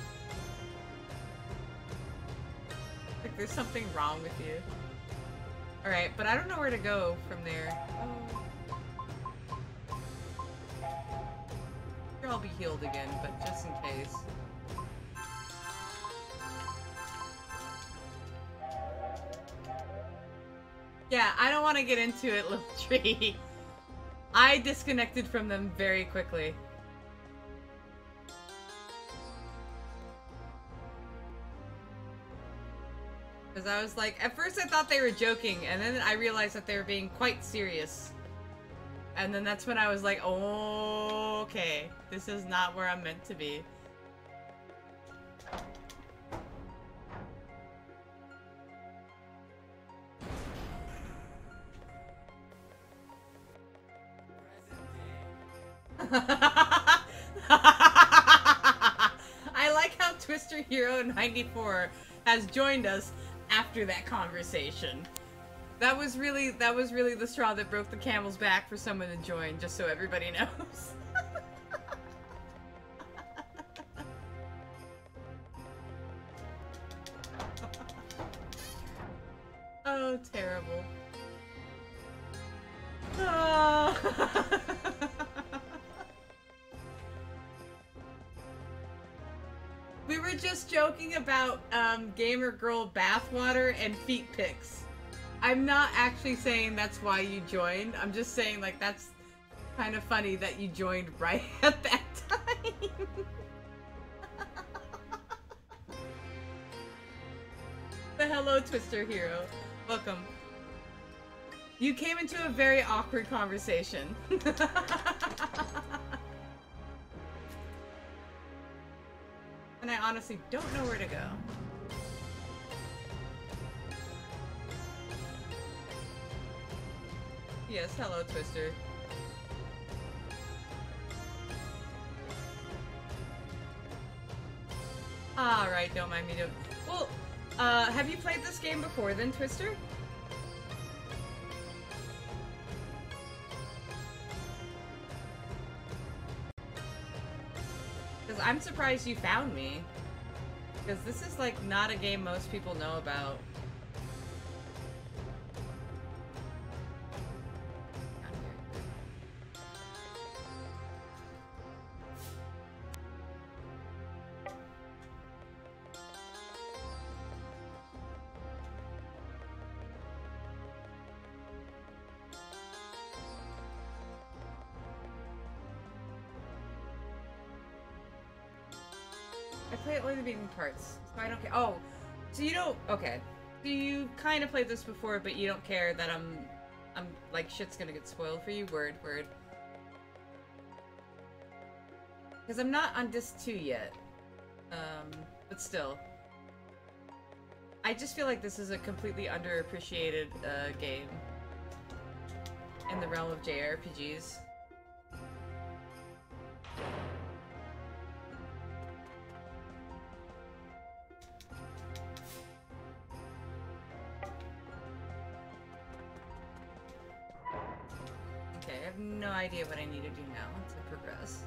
Like, there's something wrong with you. Alright, but I don't know where to go from there. Oh. Sure, I'll be healed again, but just in case. Yeah, I don't want to get into it, little tree. I disconnected from them very quickly. Because I was like, at first I thought they were joking, and then I realized that they were being quite serious. And then that's when I was like, oh, okay, this is not where I'm meant to be. I like how Twister Hero ninety-four has joined us after that conversation. That was really that was really the straw that broke the camel's back for someone to join, just so everybody knows. Oh, terrible. Oh. We were just joking about um, gamer girl bathwater and feet pics. I'm not actually saying that's why you joined. I'm just saying, like, that's kind of funny that you joined right at that time. But hello, Twister Hero. Welcome. You came into a very awkward conversation. And I honestly don't know where to go. Yes, hello, Twister. Alright, don't mind me doing. Well, uh, have you played this game before then, Twister? Because I'm surprised you found me. Because this is, like, not a game most people know about. I play only the beginning parts, so I don't care. Oh, so you don't. Okay, so you kind of played this before, but you don't care that I'm, I'm like shit's gonna get spoiled for you. Word, word. Because I'm not on disc two yet. Um, but still, I just feel like this is a completely underappreciated uh, game in the realm of J R P Gs. I have no idea what I need to do now to progress.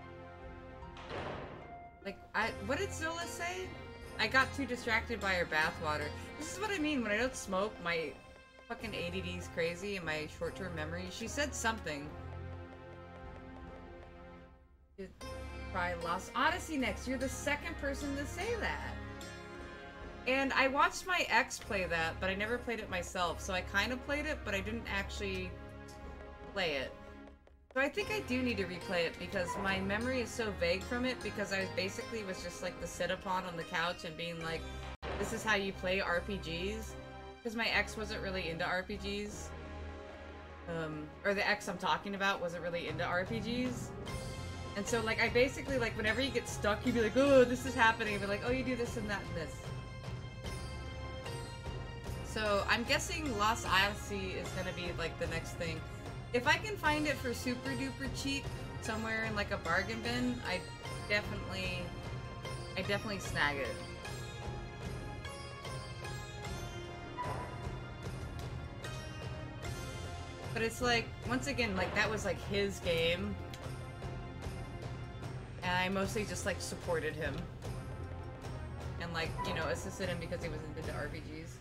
Like, I- what did Zola say? I got too distracted by her bathwater. This is what I mean when I don't smoke, my fucking A D D's crazy and my short-term memory. She said something. Try Lost Odyssey next. You're the second person to say that. And I watched my ex play that, but I never played it myself. So I kind of played it, but I didn't actually play it. So I think I do need to replay it because my memory is so vague from it because I basically was just like the sit-upon on the couch and being like, this is how you play R P Gs. Because my ex wasn't really into R P Gs. Um, or the ex I'm talking about wasn't really into R P Gs. And so like I basically like whenever you get stuck you'd be like, oh, this is happening. You'd be like, oh, you do this and that and this. So I'm guessing Lost Odyssey is gonna be like the next thing. If I can find it for super duper cheap, somewhere in like a bargain bin, I definitely, I definitely snag it. But it's like, once again, like that was like his game. And I mostly just like supported him. And like, you know, assisted him because he was into R P Gs.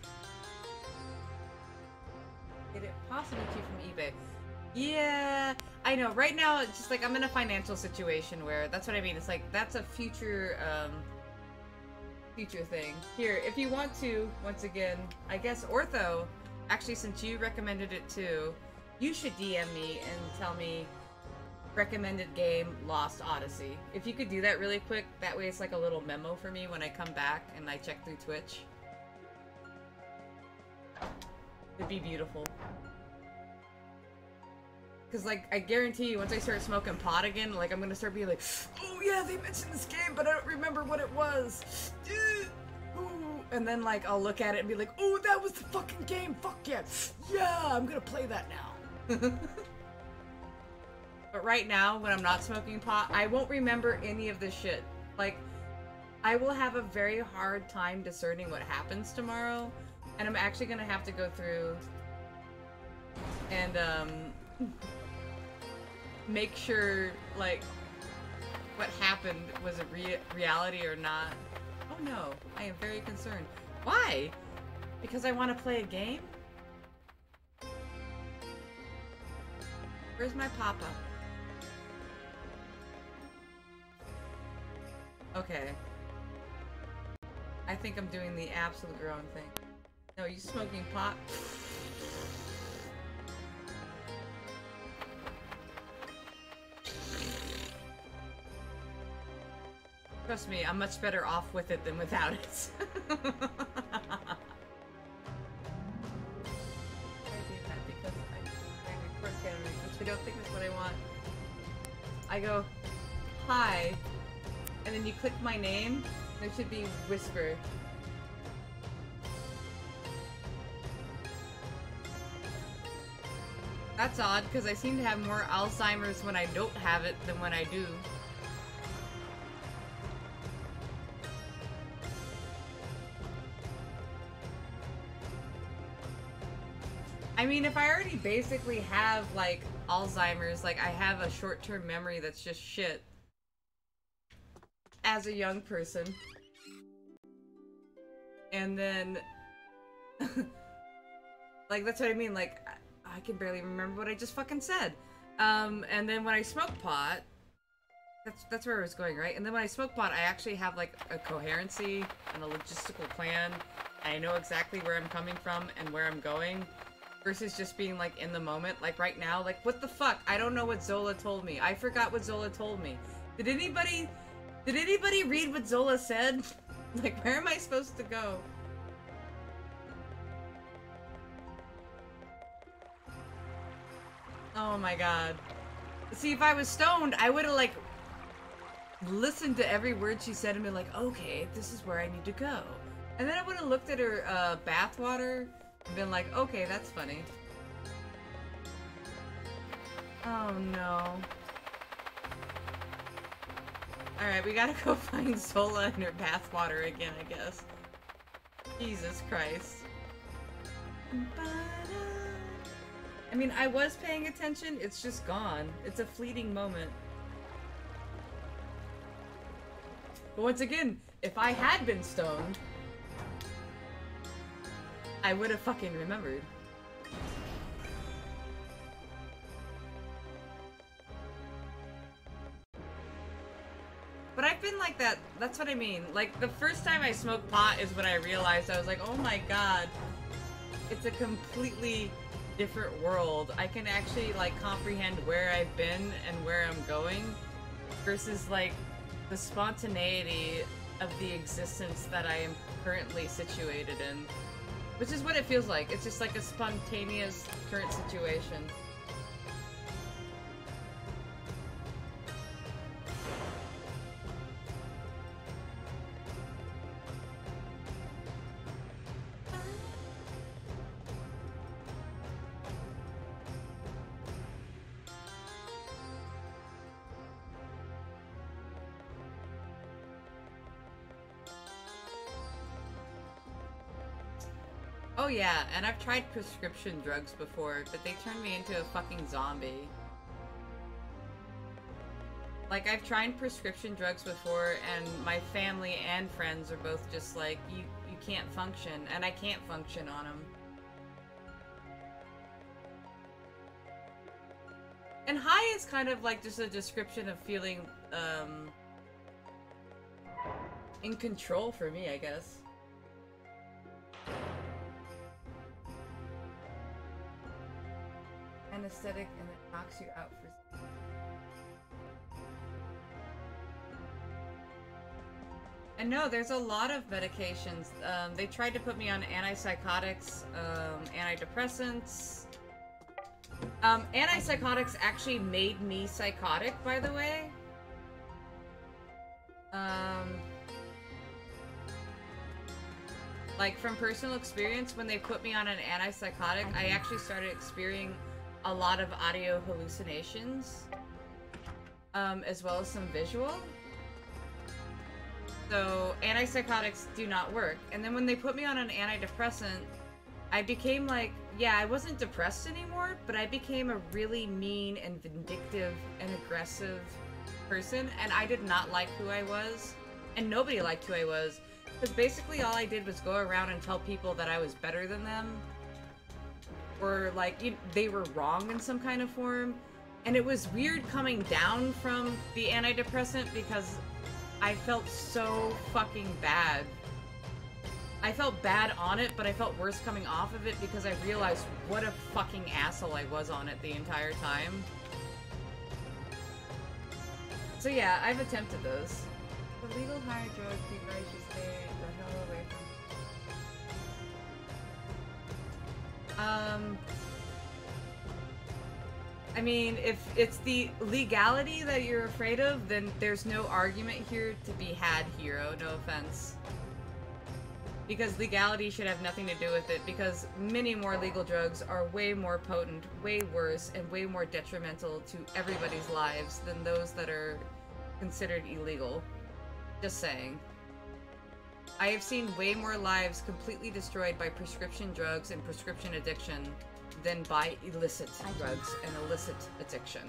Get it possibly cheap from eBay. Yeah, I know. Right now, it's just like I'm in a financial situation where that's what I mean. It's like that's a future, um, future thing. Here, if you want to, once again, I guess Ortho, actually, since you recommended it too, you should D M me and tell me recommended game Lost Odyssey. If you could do that really quick, that way it's like a little memo for me when I come back and I check through Twitch. It'd be beautiful. Cause like, I guarantee you, once I start smoking pot again, like I'm gonna start being like, oh yeah, they mentioned this game, but I don't remember what it was. Ooh. And then like, I'll look at it and be like, oh, that was the fucking game, fuck yeah. Yeah, I'm gonna play that now. But right now, when I'm not smoking pot, I won't remember any of this shit. Like, I will have a very hard time discerning what happens tomorrow, and I'm actually gonna have to go through and, um... make sure, like, what happened was a re reality or not. Oh no, I am very concerned. Why? Because I want to play a game? Where's my papa? Okay. I think I'm doing the absolute wrong thing. No, you smoking pot? Trust me, I'm much better off with it than without it. I do that because I'm report gathering, which I don't think is what I want. I go, hi, and then you click my name, there should be whisper. That's odd, because I seem to have more Alzheimer's when I don't have it than when I do. I mean, if I already basically have, like, Alzheimer's, like, I have a short-term memory that's just shit. As a young person. And then... like, that's what I mean, like, I, I can barely remember what I just fucking said. Um, and then when I smoke pot... That's, that's where I was going, right? And then when I smoke pot, I actually have, like, a coherency and a logistical plan. I know exactly where I'm coming from and where I'm going. Versus just being, like, in the moment. Like, right now, like, what the fuck? I don't know what Zola told me. I forgot what Zola told me. Did anybody... Did anybody read what Zola said? Like, where am I supposed to go? Oh my god. See, if I was stoned, I would've, like, listened to every word she said and been like, okay, this is where I need to go. And then I would've looked at her, uh, bathwater and been like, okay, that's funny. Oh no. Alright, we gotta go find Zola in her bathwater again, I guess. Jesus Christ. I mean, I was paying attention, it's just gone. It's a fleeting moment. But once again, if I had been stoned, I would have fucking remembered. But I've been like that, that's what I mean. Like, the first time I smoked pot is when I realized, I was like, oh my god, it's a completely different world. I can actually, like, comprehend where I've been and where I'm going, versus, like, the spontaneity of the existence that I am currently situated in. Which is what it feels like. It's just like a spontaneous current situation. Oh yeah, and I've tried prescription drugs before, but they turned me into a fucking zombie. Like, I've tried prescription drugs before, and my family and friends are both just like, you, you can't function, and I can't function on them. And high is kind of like just a description of feeling, um, in control for me, I guess. Anesthetic, and it knocks you out for... And no, there's a lot of medications. Um, they tried to put me on antipsychotics, um, antidepressants. Um, antipsychotics actually made me psychotic, by the way. Um, like, from personal experience, when they put me on an antipsychotic, I actually started experiencing a lot of audio hallucinations, um, as well as some visual. So, antipsychotics do not work. And then when they put me on an antidepressant, I became like, yeah, I wasn't depressed anymore, but I became a really mean and vindictive and aggressive person, and I did not like who I was, and nobody liked who I was, because basically all I did was go around and tell people that I was better than them, or like, you, they were wrong in some kind of form, and it was weird coming down from the antidepressant because I felt so fucking bad. I felt bad on it, but I felt worse coming off of it because I realized what a fucking asshole I was on it the entire time. So yeah, I've attempted those. The legal high drugs, you guys should stay the hell away from. Um... I mean, if it's the legality that you're afraid of, then there's no argument here to be had, Hero. No offense. Because legality should have nothing to do with it, because many more legal drugs are way more potent, way worse, and way more detrimental to everybody's lives than those that are considered illegal. Just saying. I have seen way more lives completely destroyed by prescription drugs and prescription addiction than by illicit drugs and illicit addiction.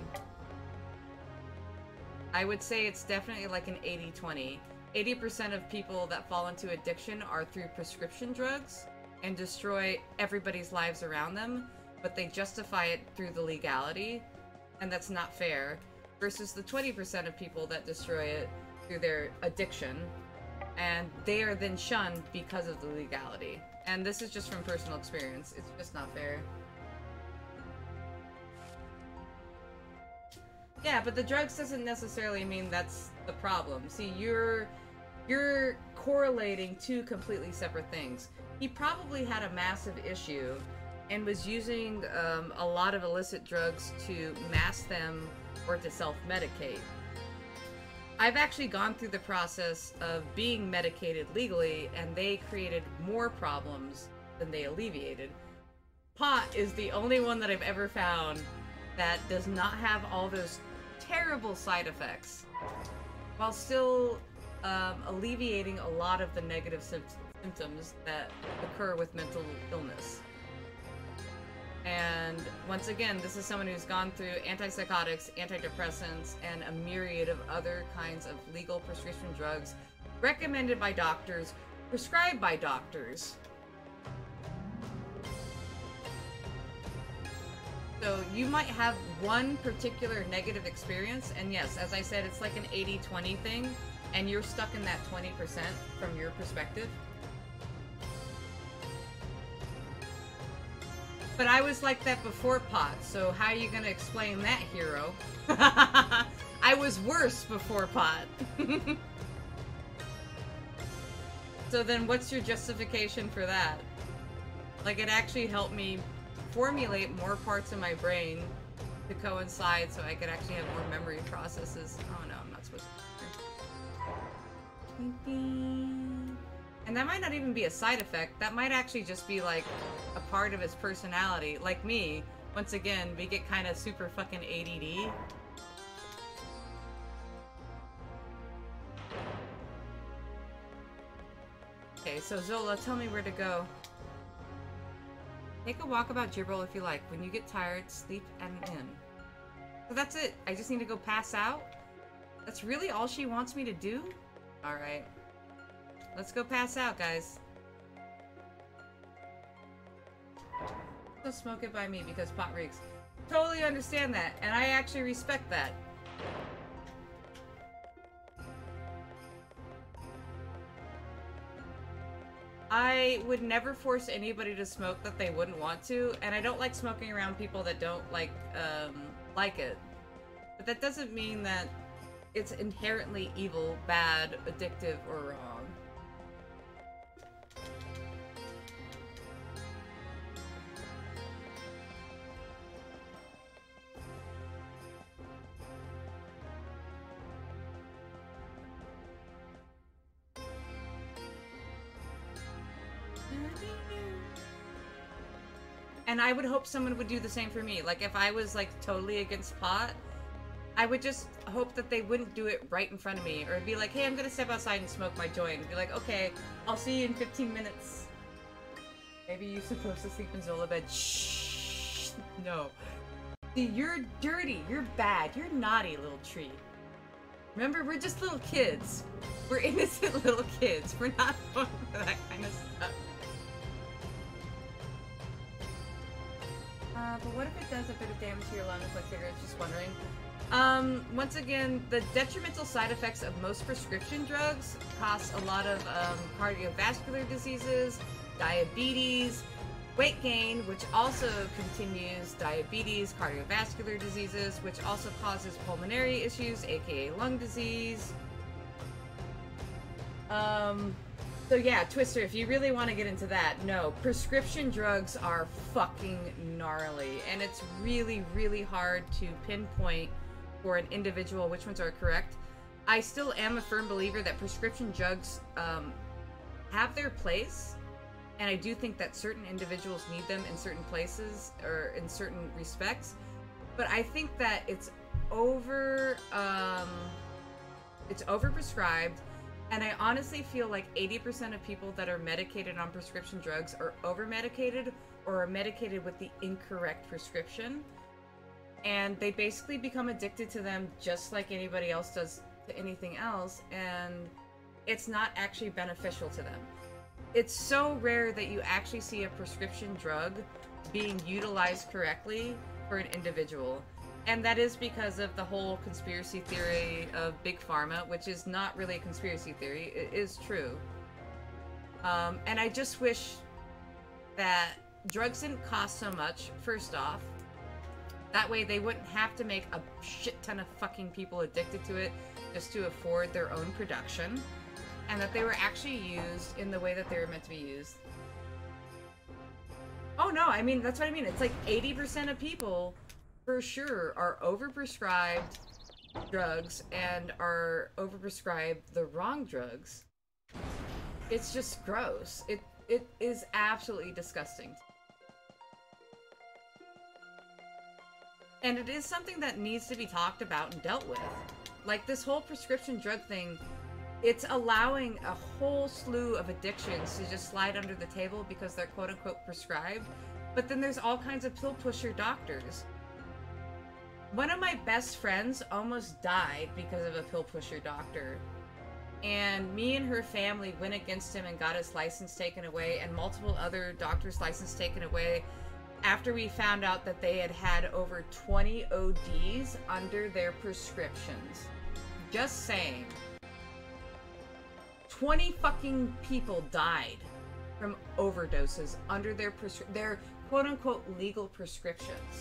I would say it's definitely like an eighty twenty. eighty percent of people that fall into addiction are through prescription drugs and destroy everybody's lives around them, but they justify it through the legality, and that's not fair, versus the twenty percent of people that destroy it through their addiction, and they are then shunned because of the legality. And this is just from personal experience. It's just not fair. Yeah, but the drugs doesn't necessarily mean that's the problem. See, you're you're correlating two completely separate things. He probably had a massive issue and was using um, a lot of illicit drugs to mask them or to self-medicate. I've actually gone through the process of being medicated legally, and they created more problems than they alleviated. Pot is the only one that I've ever found that does not have all those terrible side effects, while still um, alleviating a lot of the negative symptoms that occur with mental illness. And once again, this is someone who's gone through antipsychotics, antidepressants, and a myriad of other kinds of legal prescription drugs recommended by doctors, prescribed by doctors. So you might have one particular negative experience, and yes, as I said, it's like an eighty twenty thing, and you're stuck in that twenty percent from your perspective. But I was like that before pot, so how are you gonna explain that, Hero? I was worse before pot. So then what's your justification for that? Like, it actually helped me formulate more parts of my brain to coincide so I could actually have more memory processes. Oh no, I'm not supposed to. And that might not even be a side effect. That might actually just be like a part of his personality. Like me, once again, we get kind of super fucking A D D. Okay, so Zola, tell me where to go. Take a walk about Gibral if you like. When you get tired, sleep at an inn. So that's it. I just need to go pass out? That's really all she wants me to do? Alright. Let's go pass out, guys. Don't smoke it by me because pot reeks. Totally understand that, and I actually respect that. I would never force anybody to smoke that they wouldn't want to, and I don't like smoking around people that don't like um, like it. But that doesn't mean that it's inherently evil, bad, addictive, or wrong. And I would hope someone would do the same for me. Like, if I was, like, totally against pot, I would just hope that they wouldn't do it right in front of me. Or be like, hey, I'm gonna step outside and smoke my joint. And be like, okay, I'll see you in fifteen minutes. Maybe you're supposed to sleep in Zola bed. Shh. No. See, you're dirty. You're bad. You're naughty, little tree. Remember, we're just little kids. We're innocent little kids. We're not going for that kind of stuff. Uh, but what if it does a bit of damage to your lungs like cigarettes? Just wondering. Um, once again, the detrimental side effects of most prescription drugs cause a lot of um, cardiovascular diseases, diabetes, weight gain, which also continues diabetes, cardiovascular diseases, which also causes pulmonary issues, aka lung disease. Um... So yeah, Twister, if you really want to get into that, no, prescription drugs are fucking gnarly, and it's really, really hard to pinpoint for an individual which ones are correct. I still am a firm believer that prescription drugs um, have their place, and I do think that certain individuals need them in certain places or in certain respects, but I think that it's over, um, it's overprescribed. And I honestly feel like eighty percent of people that are medicated on prescription drugs are over-medicated or are medicated with the incorrect prescription. And they basically become addicted to them just like anybody else does to anything else, and it's not actually beneficial to them. It's so rare that you actually see a prescription drug being utilized correctly for an individual. And that is because of the whole conspiracy theory of Big Pharma, which is not really a conspiracy theory. It is true. Um, and I just wish that drugs didn't cost so much, first off. That way they wouldn't have to make a shit ton of fucking people addicted to it just to afford their own production. And that they were actually used in the way that they were meant to be used. Oh no, I mean, that's what I mean. It's like eighty percent of people for sure are overprescribed drugs and are overprescribed the wrong drugs. It's just gross. It it is absolutely disgusting. And it is something that needs to be talked about and dealt with. Like this whole prescription drug thing, it's allowing a whole slew of addictions to just slide under the table because they're quote-unquote prescribed. But then there's all kinds of pill pusher doctors. One of my best friends almost died because of a pill pusher doctor. And me and her family went against him and got his license taken away, and multiple other doctors' license taken away after we found out that they had had over twenty O Ds under their prescriptions. Just saying. twenty fucking people died from overdoses under their prescri- their quote-unquote legal prescriptions.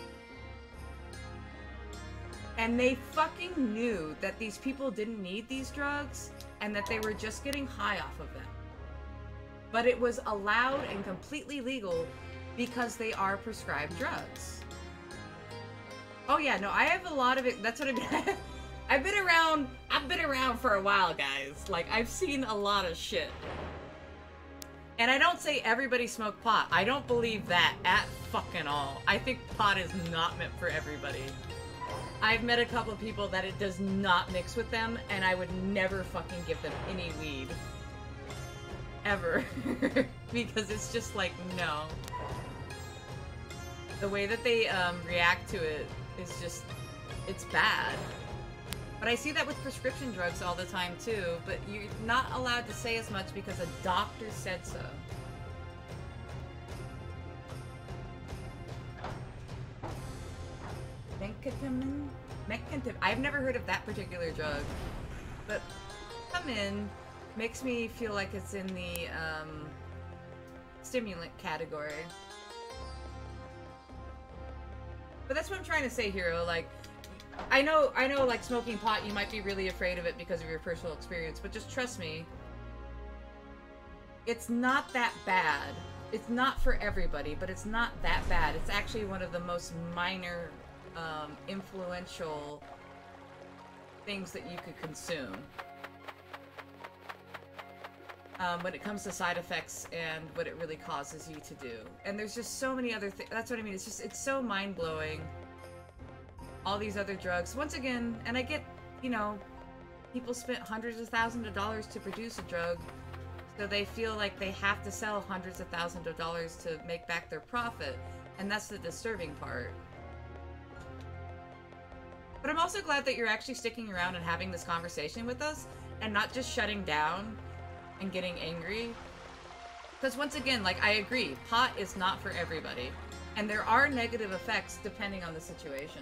And they fucking knew that these people didn't need these drugs and that they were just getting high off of them. But it was allowed and completely legal because they are prescribed drugs. Oh yeah, no, I have a lot of it. That's what I mean. I've been around, I've been around for a while, guys. Like, I've seen a lot of shit. And I don't say everybody smoke pot. I don't believe that at fucking all. I think pot is not meant for everybody. I've met a couple of people that it does not mix with them, and I would never fucking give them any weed. Ever. Because it's just like, no. The way that they um, react to it is just, it's bad. But I see that with prescription drugs all the time too, but you're not allowed to say as much because a doctor said so. Menketamin? Menketamin. I've never heard of that particular drug, but come in makes me feel like it's in the um, stimulant category. But that's what I'm trying to say, Hero. Like, I know, I know, like, smoking pot, you might be really afraid of it because of your personal experience, but just trust me, it's not that bad. It's not for everybody, but it's not that bad. It's actually one of the most minor, um, influential things that you could consume. Um, when it comes to side effects and what it really causes you to do. And there's just so many other things. That's what I mean. It's just, it's so mind-blowing. All these other drugs. Once again, and I get, you know, people spent hundreds of thousands of dollars to produce a drug, so they feel like they have to sell hundreds of thousands of dollars to make back their profit. And that's the disturbing part. But I'm also glad that you're actually sticking around and having this conversation with us, and not just shutting down and getting angry. Because once again, like, I agree, pot is not for everybody. And there are negative effects depending on the situation.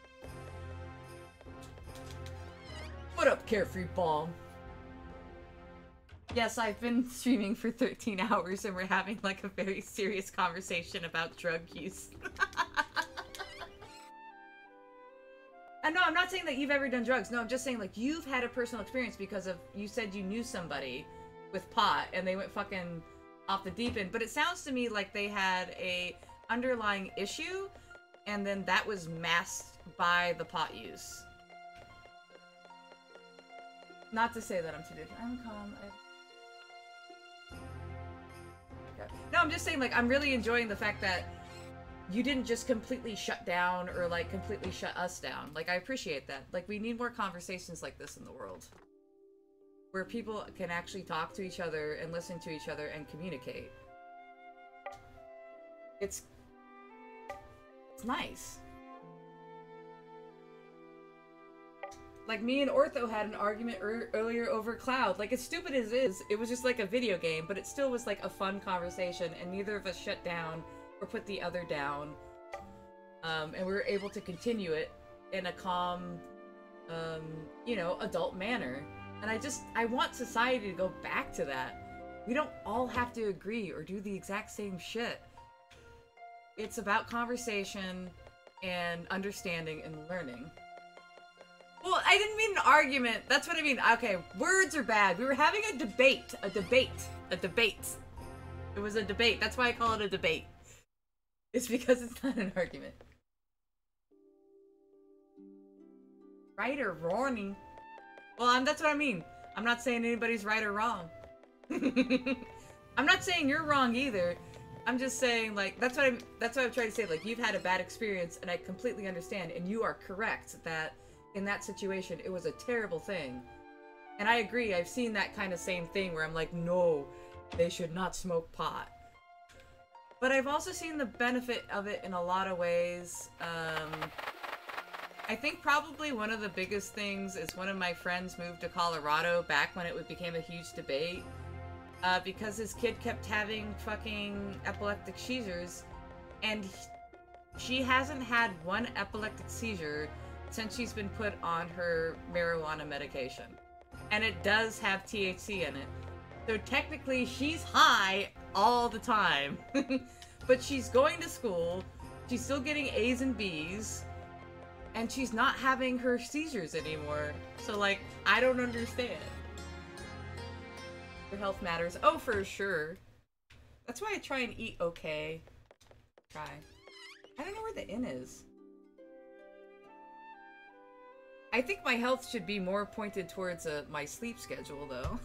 What up, Carefree Ball? Yes, I've been streaming for thirteen hours and we're having like a very serious conversation about drug use. And no, I'm not saying that you've ever done drugs. No, I'm just saying like you've had a personal experience because of, you said you knew somebody with pot and they went fucking off the deep end. But it sounds to me like they had a underlying issue and then that was masked by the pot use. Not to say that I'm too different. I'm calm. I... Okay. No, I'm just saying like I'm really enjoying the fact that you didn't just completely shut down or like completely shut us down. Like I appreciate that. Like we need more conversations like this in the world. Where people can actually talk to each other and listen to each other and communicate. It's... It's nice. Like, me and Ortho had an argument er earlier over Cloud. Like, as stupid as it is, it was just like a video game, but it still was like a fun conversation, and neither of us shut down or put the other down. Um, and we were able to continue it in a calm, um, you know, adult manner. And I just, I want society to go back to that. We don't all have to agree or do the exact same shit. It's about conversation and understanding and learning. Well, I didn't mean an argument. That's what I mean. Okay, words are bad. We were having a debate. A debate. A debate. It was a debate. That's why I call it a debate. It's because it's not an argument. Right or wrong? Well, I'm, that's what I mean. I'm not saying anybody's right or wrong. I'm not saying you're wrong either. I'm just saying, like, that's what I'm, that's what I'm trying to say. Like, you've had a bad experience, and I completely understand, and you are correct that in that situation, it was a terrible thing. And I agree, I've seen that kind of same thing where I'm like, no, they should not smoke pot. But I've also seen the benefit of it in a lot of ways. Um... I think probably one of the biggest things is one of my friends moved to Colorado back when it became a huge debate. Uh, because his kid kept having fucking epileptic seizures. And he, she hasn't had one epileptic seizure since she's been put on her marijuana medication. And it does have T H C in it. So technically she's high all the time. But she's going to school, she's still getting A's and B's. And she's not having her seizures anymore. So, like, I don't understand. Your health matters. Oh, for sure. That's why I try and eat okay. Try. I don't know where the inn is. I think my health should be more pointed towards uh, my sleep schedule, though.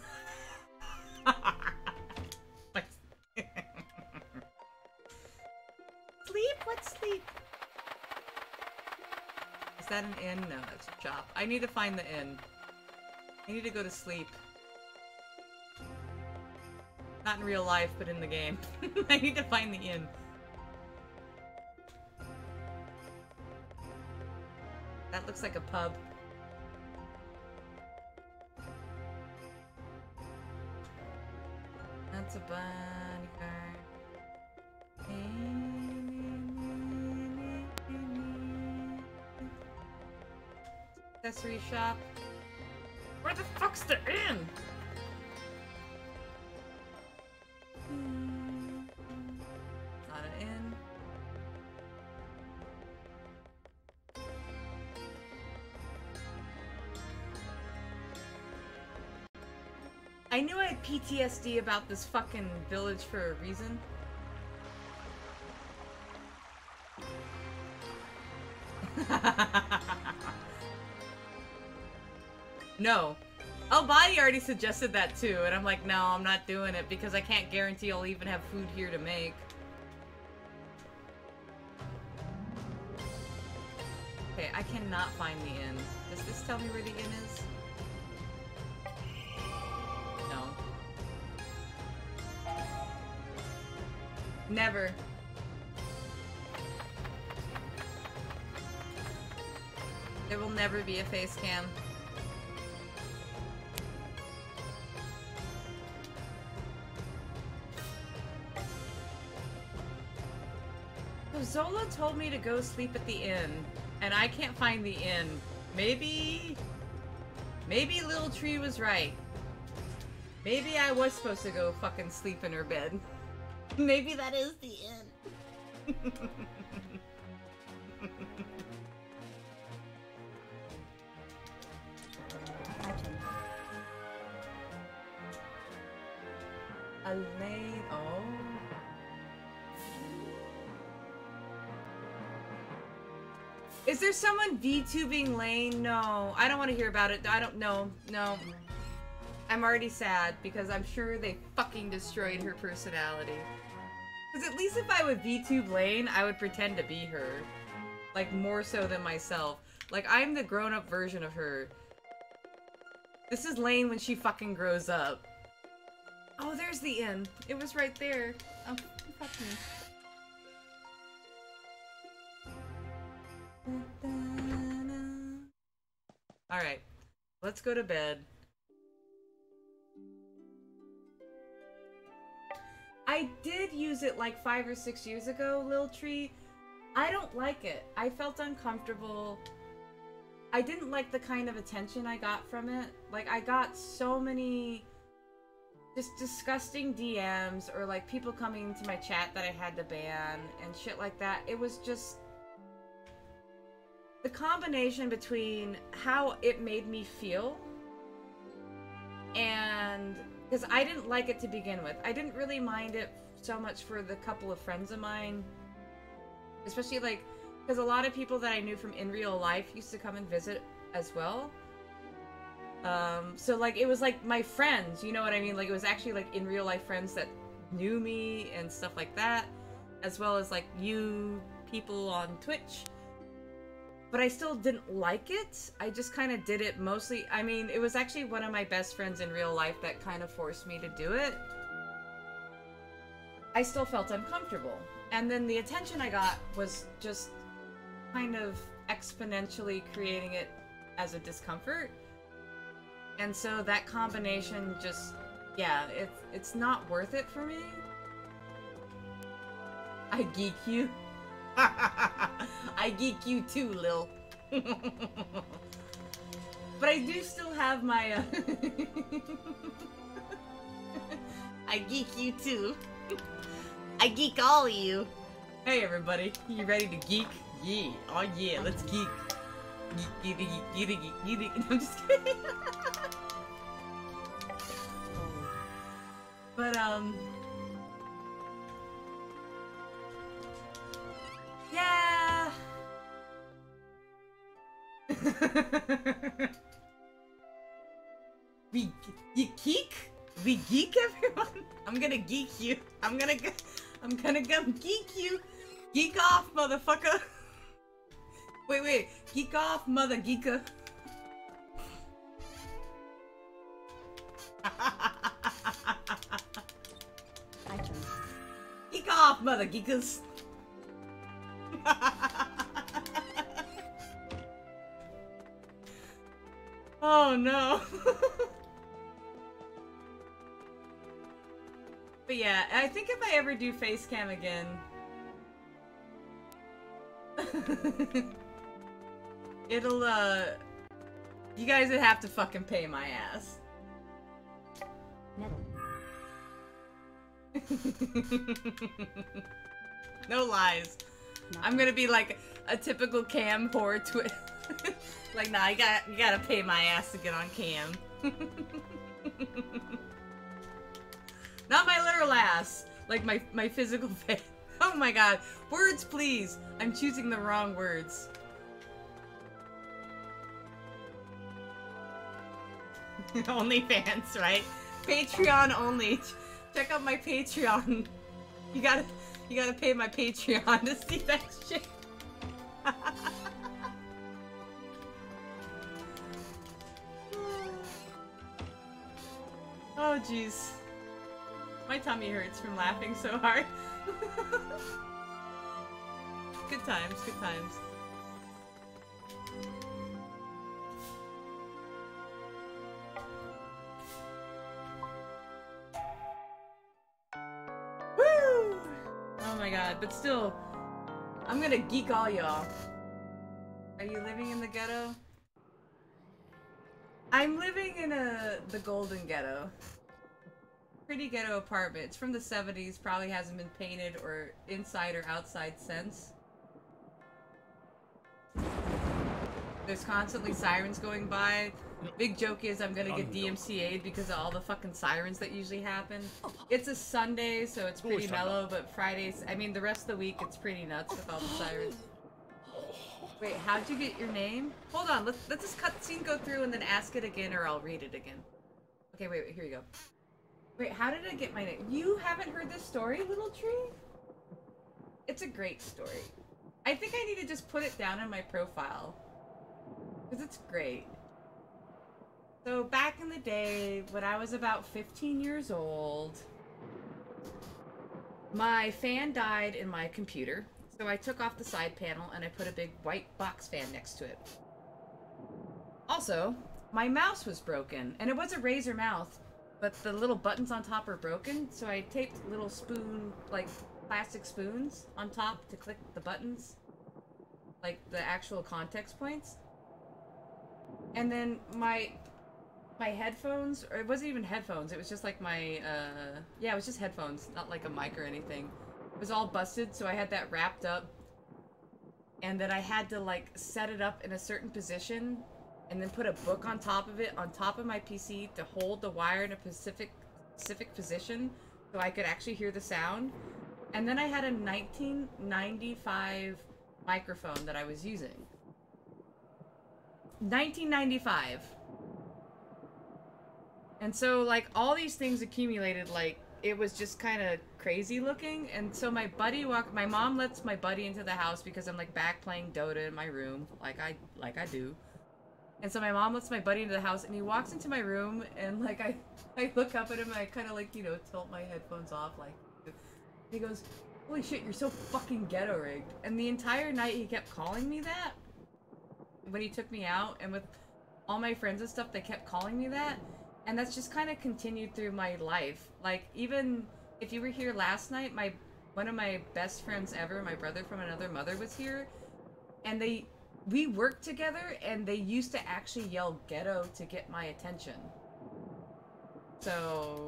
Sleep? What sleep? Is that an inn? No, that's a shop. I need to find the inn. I need to go to sleep. Not in real life, but in the game. I need to find the inn. That looks like a pub. That's a bodyguard. Accessory shop. Where the fuck's the inn? Not an inn. I knew I had P T S D about this fucking village for a reason. No. Oh, Bonnie already suggested that too, and I'm like, no, I'm not doing it because I can't guarantee I'll even have food here to make. Okay, I cannot find the inn. Does this tell me where the inn is? No. Never. There will never be a face cam. Zola told me to go sleep at the inn, and I can't find the inn. Maybe... Maybe Little Tree was right. Maybe I was supposed to go fucking sleep in her bed. Maybe that is the inn. Elaine... Oh... Is there someone VTubing Lane? No, I don't want to hear about it. I don't know. No. I'm already sad because I'm sure they fucking destroyed her personality. Because at least if I would VTube Lane, I would pretend to be her. Like, more so than myself. Like, I'm the grown-up version of her. This is Lane when she fucking grows up. Oh, there's the inn. It was right there. Oh, fuck me. Alright, let's go to bed. I did use it like five or six years ago, Lil Tree. I don't like it. I felt uncomfortable. I didn't like the kind of attention I got from it. Like, I got so many just disgusting D Ms or like people coming into my chat that I had to ban and shit like that. It was just... the combination between how it made me feel and because I didn't like it to begin with. I didn't really mind it so much for the couple of friends of mine, especially like because a lot of people that I knew from in real life used to come and visit as well. Um, so like it was like my friends, you know what I mean? Like it was actually like in real life friends that knew me and stuff like that, as well as like you people on Twitch. But I still didn't like it. I just kind of did it mostly. I mean, it was actually one of my best friends in real life that kind of forced me to do it. I still felt uncomfortable. And then the attention I got was just kind of exponentially creating it as a discomfort. And so that combination just, yeah, it, it's not worth it for me. I geek you. I geek you too, Lil. But I do still have my, uh... I geek you too. I geek all of you. Hey everybody, you ready to geek? Yeah, oh yeah, let's geek. Geek, geek, geek, geek, geek, geek. I'm just kidding. But, um... yeah! we you geek? We geek everyone? I'm gonna geek you. I'm gonna go I'm gonna come geek you. Geek off, motherfucker. Wait, wait. Geek off, mother geeker. Geek off, mother geekers. Oh no. But yeah, I think if I ever do face cam again, it'll uh, you guys would have to fucking pay my ass. No lies. I'm gonna be like a typical cam whore twit. Like, nah, you got you gotta pay my ass to get on cam. Not my literal ass, like my my physical face. Oh my god, words, please. I'm choosing the wrong words. OnlyFans, right? Patreon only. Check out my Patreon. You gotta, you gotta pay my Patreon to see that shit. Oh jeez, my tummy hurts from laughing so hard. Good times, good times. Woo! Oh my god, but still, I'm gonna geek all y'all. Are you living in the ghetto? I'm living in a the Golden Ghetto. Pretty ghetto apartment. It's from the seventies, probably hasn't been painted or inside or outside since. There's constantly sirens going by. Big joke is I'm gonna get D M C A'd because of all the fucking sirens that usually happen. It's a Sunday, so it's pretty mellow, but Fridays, I mean the rest of the week it's pretty nuts with all the sirens. Wait, how'd you get your name? Hold on, let's, let this cutscene go through and then ask it again or I'll read it again. Okay, wait, wait, here you go. Wait, how did I get my name? You haven't heard this story, Little Tree? It's a great story. I think I need to just put it down in my profile. Because it's great. So back in the day, when I was about fifteen years old, my fan died in my computer. So I took off the side panel and I put a big white box fan next to it. Also, my mouse was broken, and it was a Razer mouse, but the little buttons on top are broken, so I taped little spoon, like plastic spoons on top to click the buttons, like the actual context points. And then my my headphones, or it wasn't even headphones, it was just like my, uh, yeah, it was just headphones, not like a mic or anything. It was all busted, so I had that wrapped up, and then I had to like set it up in a certain position and then put a book on top of it on top of my P C to hold the wire in a specific specific position so I could actually hear the sound. And then I had a nineteen ninety-five microphone that I was using. nineteen ninety-five. And so like all these things accumulated, like it was just kind of crazy looking. And so my buddy walked, my mom lets my buddy into the house because I'm like back playing Dota in my room, like I like I do. And so my mom lets my buddy into the house, and he walks into my room, and like I I look up at him, and I kind of like, you know, tilt my headphones off, like, he goes, holy shit, you're so fucking ghetto rigged. And the entire night he kept calling me that when he took me out, and with all my friends and stuff, they kept calling me that. And that's just kind of continued through my life. Like, even if you were here last night, my one of my best friends ever, my brother from another mother, was here. And they, we worked together, and they used to actually yell ghetto to get my attention. So,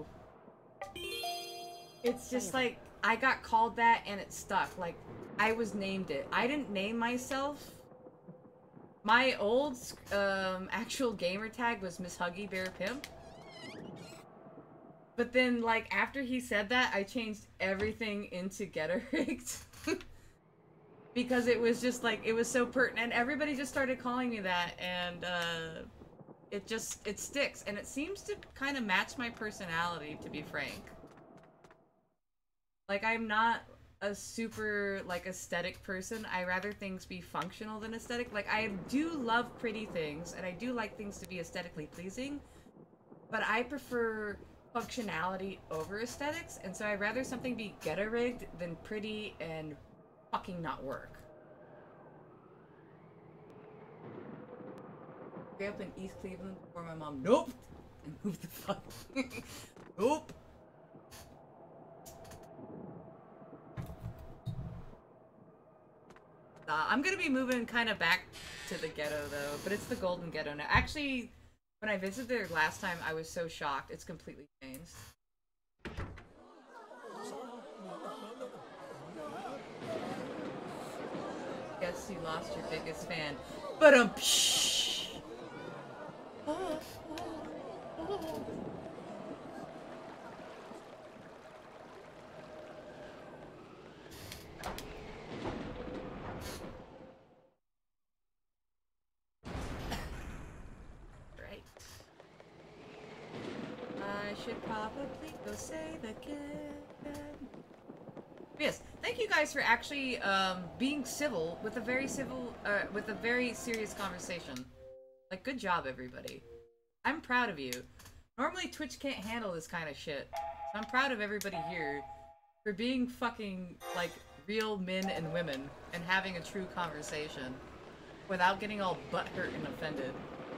it's just like, I got called that and it stuck. Like, I was named it. I didn't name myself. My old um, actual gamer tag was Miss Huggy Bear Pimp. But then, like, after he said that, I changed everything into Ghetto Rigged. Because it was just, like, it was so pertinent. Everybody just started calling me that, and, uh, it just, it sticks. And it seems to kind of match my personality, to be frank. Like, I'm not a super, like, aesthetic person. I rather things be functional than aesthetic. Like, I do love pretty things, and I do like things to be aesthetically pleasing. But I prefer functionality over aesthetics, and so I'd rather something be ghetto rigged than pretty and fucking not work. grew up in East Cleveland before my mom. Nope. And moved the fuck. Nope. Uh, I'm gonna be moving kind of back to the ghetto though, but it's the Golden Ghetto now. Actually, when I visited there last time, I was so shocked. It's completely changed. Guess you lost your biggest fan. But um. Psh. Oh, oh, oh. Right. I should probably go save again. Yes, thank you guys for actually um, being civil with a very civil, uh, with a very serious conversation. Like, good job, everybody. I'm proud of you. Normally, Twitch can't handle this kind of shit. So I'm proud of everybody here for being fucking, like, real men and women and having a true conversation without getting all butthurt and offended.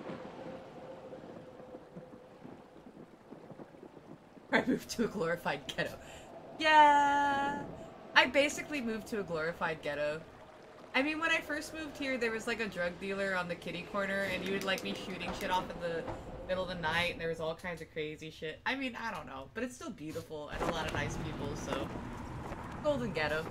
I moved to a glorified ghetto. Yeah! I basically moved to a glorified ghetto. I mean, when I first moved here, there was like a drug dealer on the kitty corner, and you would like be shooting shit off in the middle of the night, and there was all kinds of crazy shit. I mean, I don't know, but it's still beautiful and a lot of nice people, so... Golden Ghetto.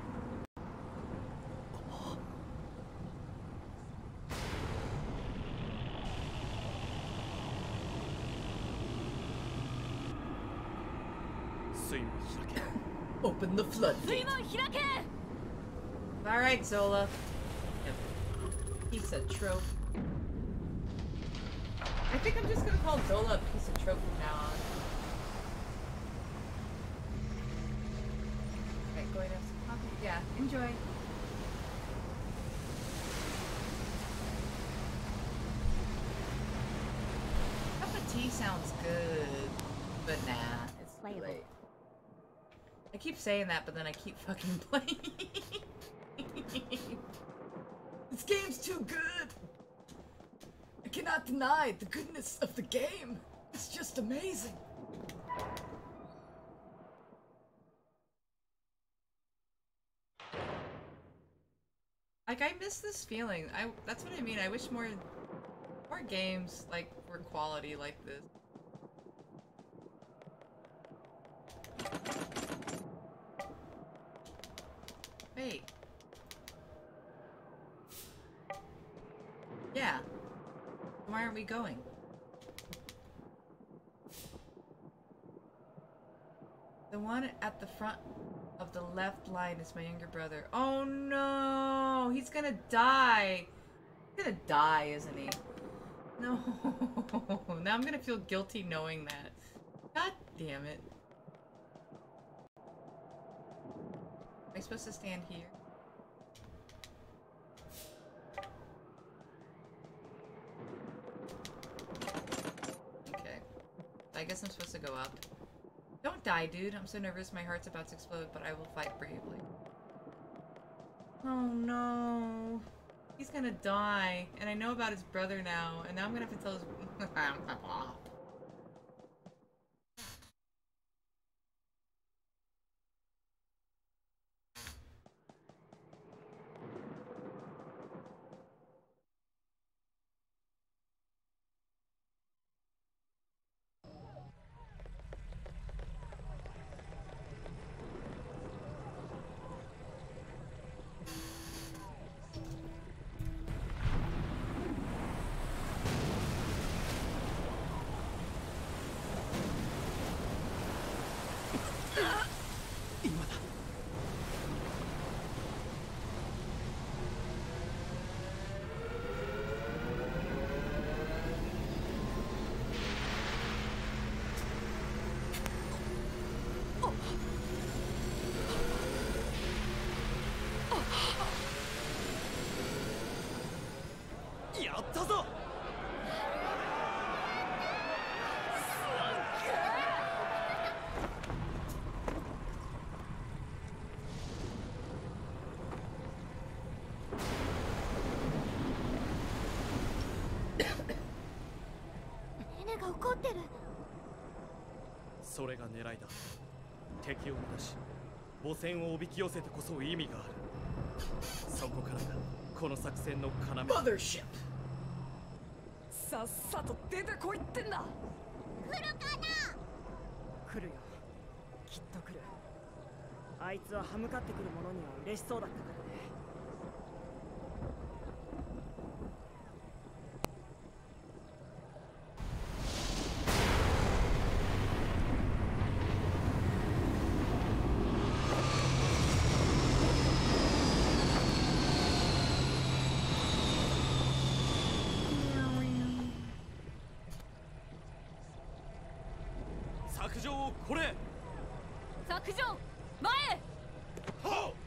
Open the floodgate. Alright, Zola. Yep. Piece of trope. I think I'm just gonna call Zola a piece of trope from now on. Alright, going to have some coffee. Yeah, enjoy. Cup of tea sounds good, but nah, it's too late. I keep saying that, but then I keep fucking playing. This game's too good! I cannot deny the goodness of the game! It's just amazing! Like, I miss this feeling. I that's what I mean. I wish more more games, like, were quality like this. Wait. Yeah. Why aren't we going? The one at the front of the left line is my younger brother. Oh no! He's gonna die! He's gonna die, isn't he? No. Now I'm gonna feel guilty knowing that. God damn it. Am I supposed to stand here? Okay. I guess I'm supposed to go up. Don't die, dude. I'm so nervous. My heart's about to explode, but I will fight bravely. Oh no. He's gonna die. And I know about his brother now. And now I'm gonna have to tell his... ってる。 それが狙いだ。敵を乱し母船をおびき寄せてこそ意味がある。そこからがこの作戦の要。 マザーシップ。 さっさと出てこいってんだ。 来るかな。 来るよ、きっと来る。あいつは歯向かってくる者には嬉しそうだったからね。 削除をこれ。 削除前へ。 はっ。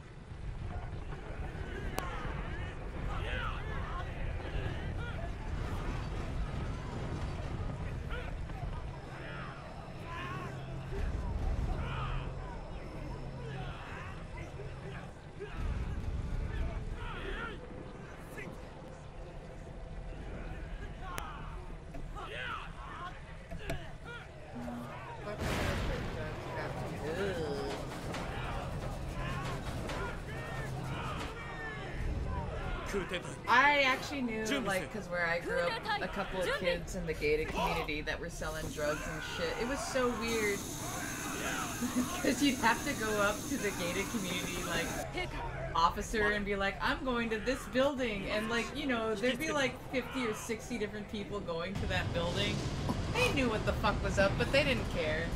I actually knew, like, because where I grew up, a couple of kids in the gated community that were selling drugs and shit. It was so weird. Because you'd have to go up to the gated community, like, officer and be like, I'm going to this building. And, like, you know, there'd be like fifty or sixty different people going to that building. They knew what the fuck was up, but they didn't care.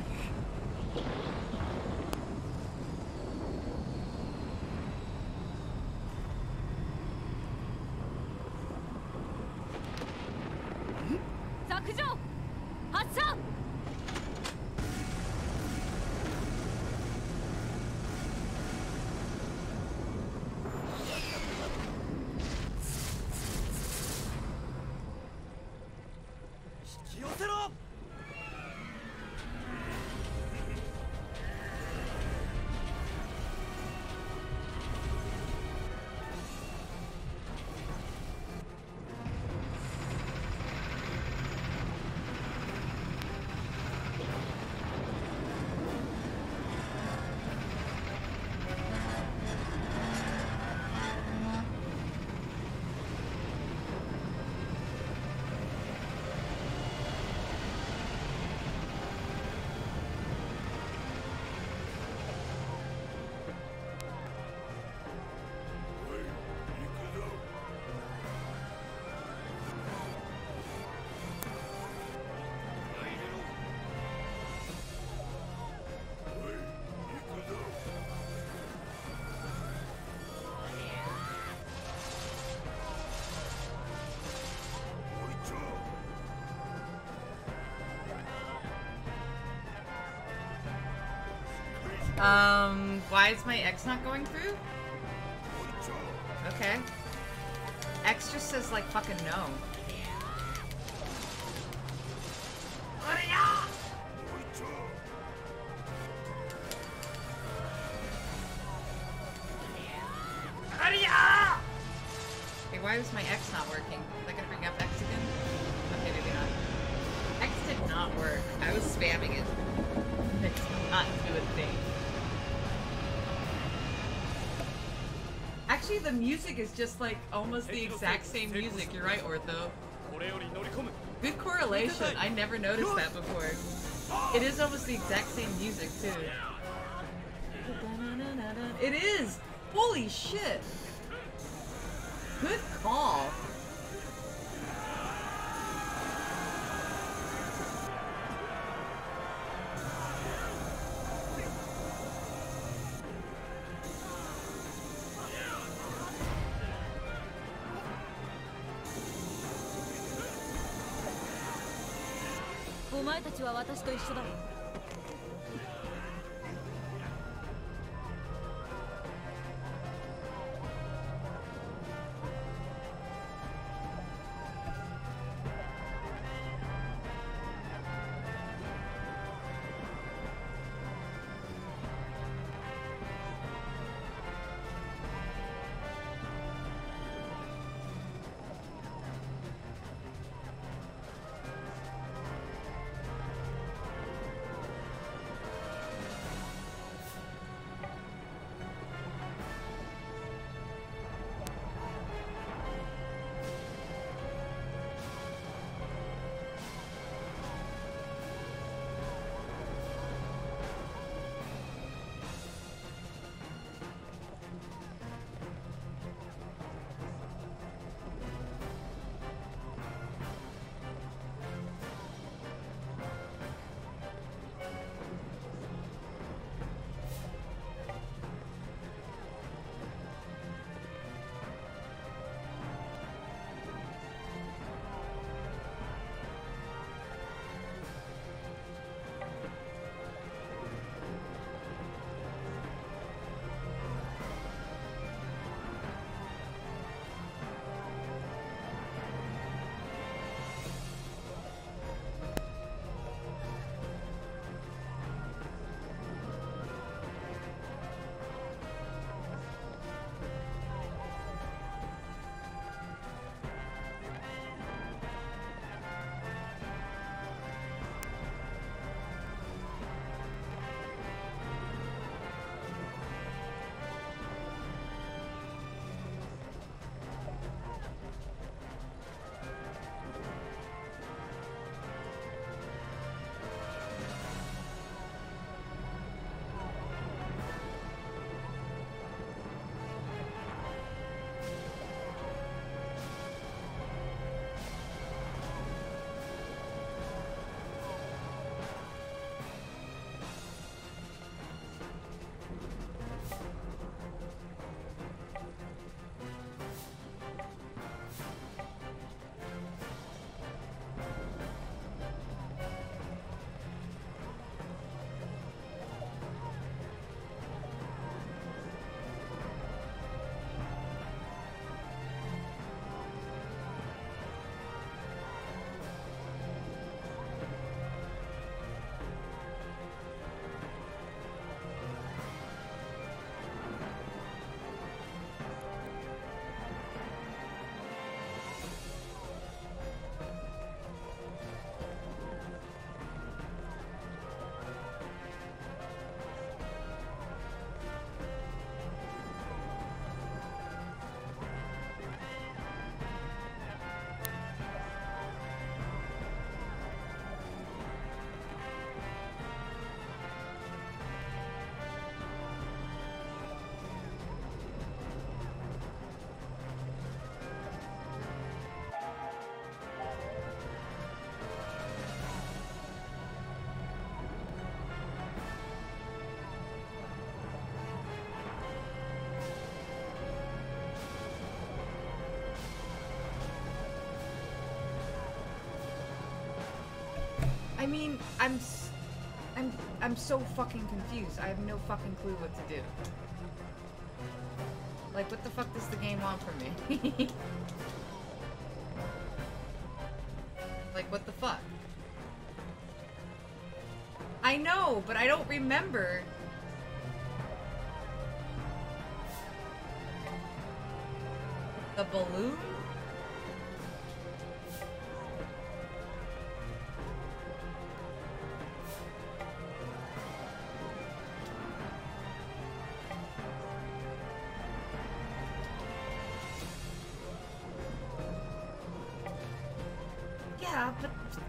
Um, why is my X not going through? Okay. X just says, like, fucking no. Hey, why was my X not working? Is that gonna bring up X again? Okay, maybe not. X did not work. I was spamming it. X did not do a thing. Actually, the music is just like almost the exact same music. You're right, Ortho. Good correlation. I never noticed that before. It is almost the exact same music, too. It is! Holy shit! Good call. お前たちは私と一緒だ。 I mean, I'm, I'm, I'm so fucking confused. I have no fucking clue what to do. Like, what the fuck does the game want from me? Like, what the fuck? I know, but I don't remember. The balloon? Yeah, but...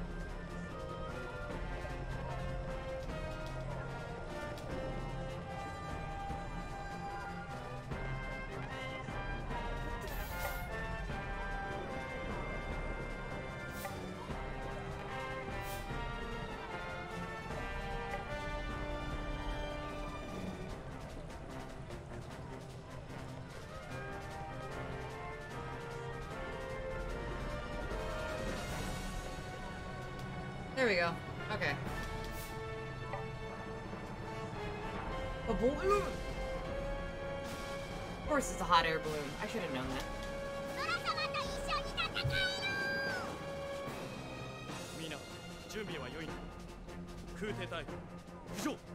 There we go. Okay. A balloon! Of course it's a hot air balloon. I should have known that. Mina, 準備は良いな。空挺隊、浮上。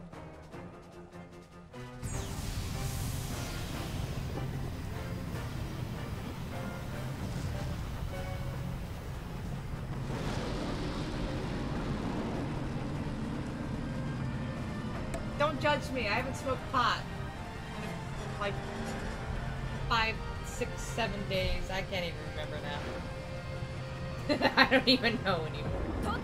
Don't judge me. I haven't smoked pot in like five, six, seven days. I can't even remember now. I don't even know anymore.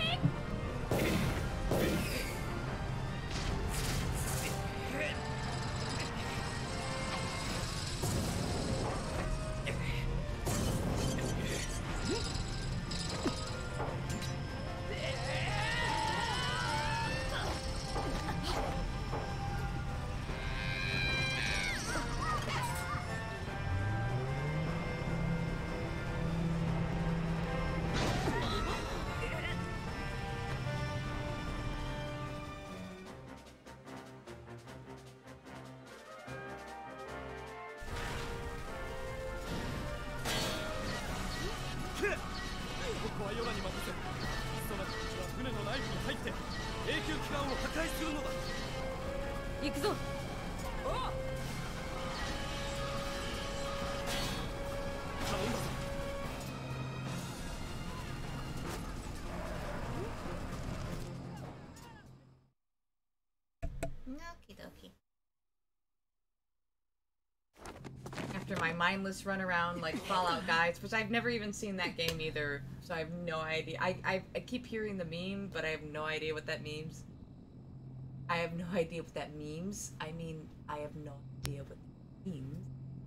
After my mindless run around like Fallout guides, which I've never even seen that game either, so I have no idea. I, I, I keep hearing the meme, but I have no idea what that means. I have no idea what that means. I mean, I have no idea what that means.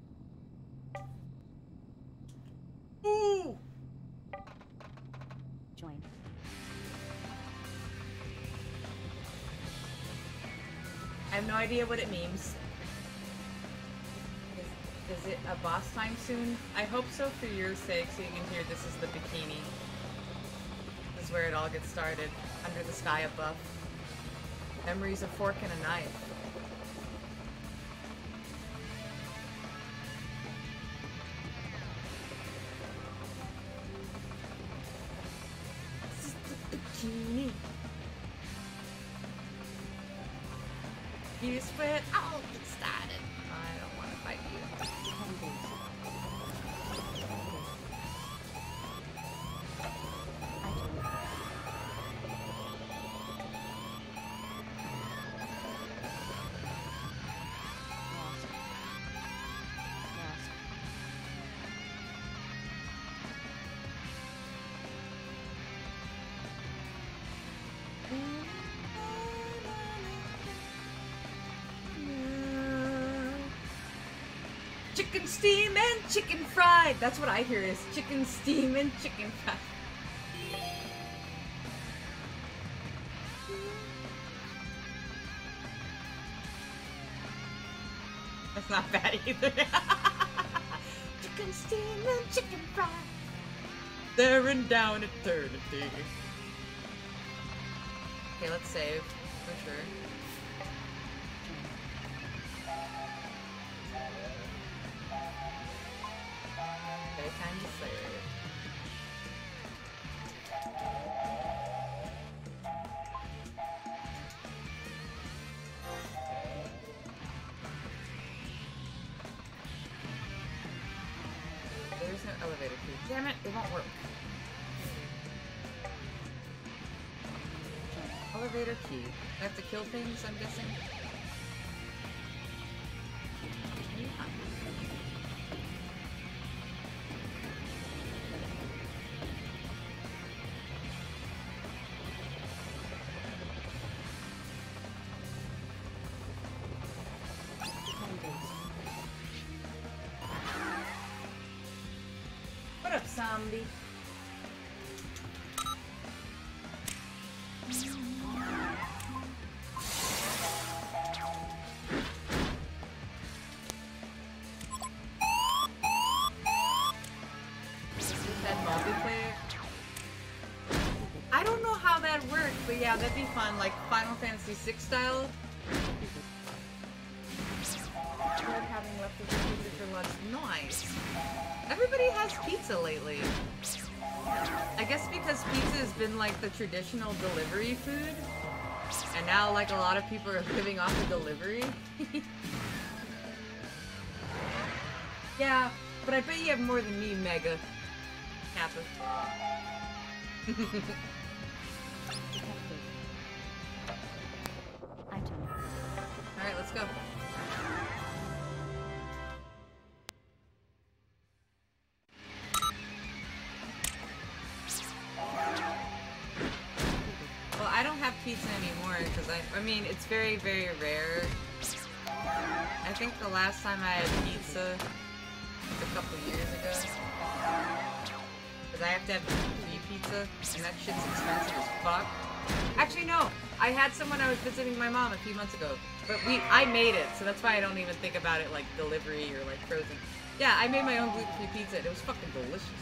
Ooh! Join. I have no idea what it means. Is, is it a boss time soon? I hope so for your sake, so you can hear this is the bikini. This is where it all gets started. Under the sky above. Memories of fork and a knife. This is the bikini. You spread out and started. I don't want to fight you. Chicken steam and chicken fried. That's what I hear is chicken steam and chicken fried. That's not bad either. Chicken steam and chicken fried. There and down eternity. Okay, let's save for sure. Okay, time to save. There's no elevator key. Damn it, it won't work. Elevator key. I have to kill things, I'm guessing? Yeah. What up, zombie? But yeah, that'd be fun, like Final Fantasy six style. We're having leftover pizza for lunch. Nice. Everybody has pizza lately. I guess because pizza has been like the traditional delivery food. And now like a lot of people are living off of delivery. Yeah, but I bet you have more than me, Mega. Kappa. Alright, let's go. Well, I don't have pizza anymore because I, I mean, it's very, very rare. I think the last time I had pizza was a couple years ago. Because I have to have free pizza, and that shit's expensive as fuck. Actually, no. I had someone I was visiting my mom a few months ago, but we I made it, so that's why I don't even think about it like delivery or like frozen. Yeah, I made my own gluten-free pizza, and it was fucking delicious.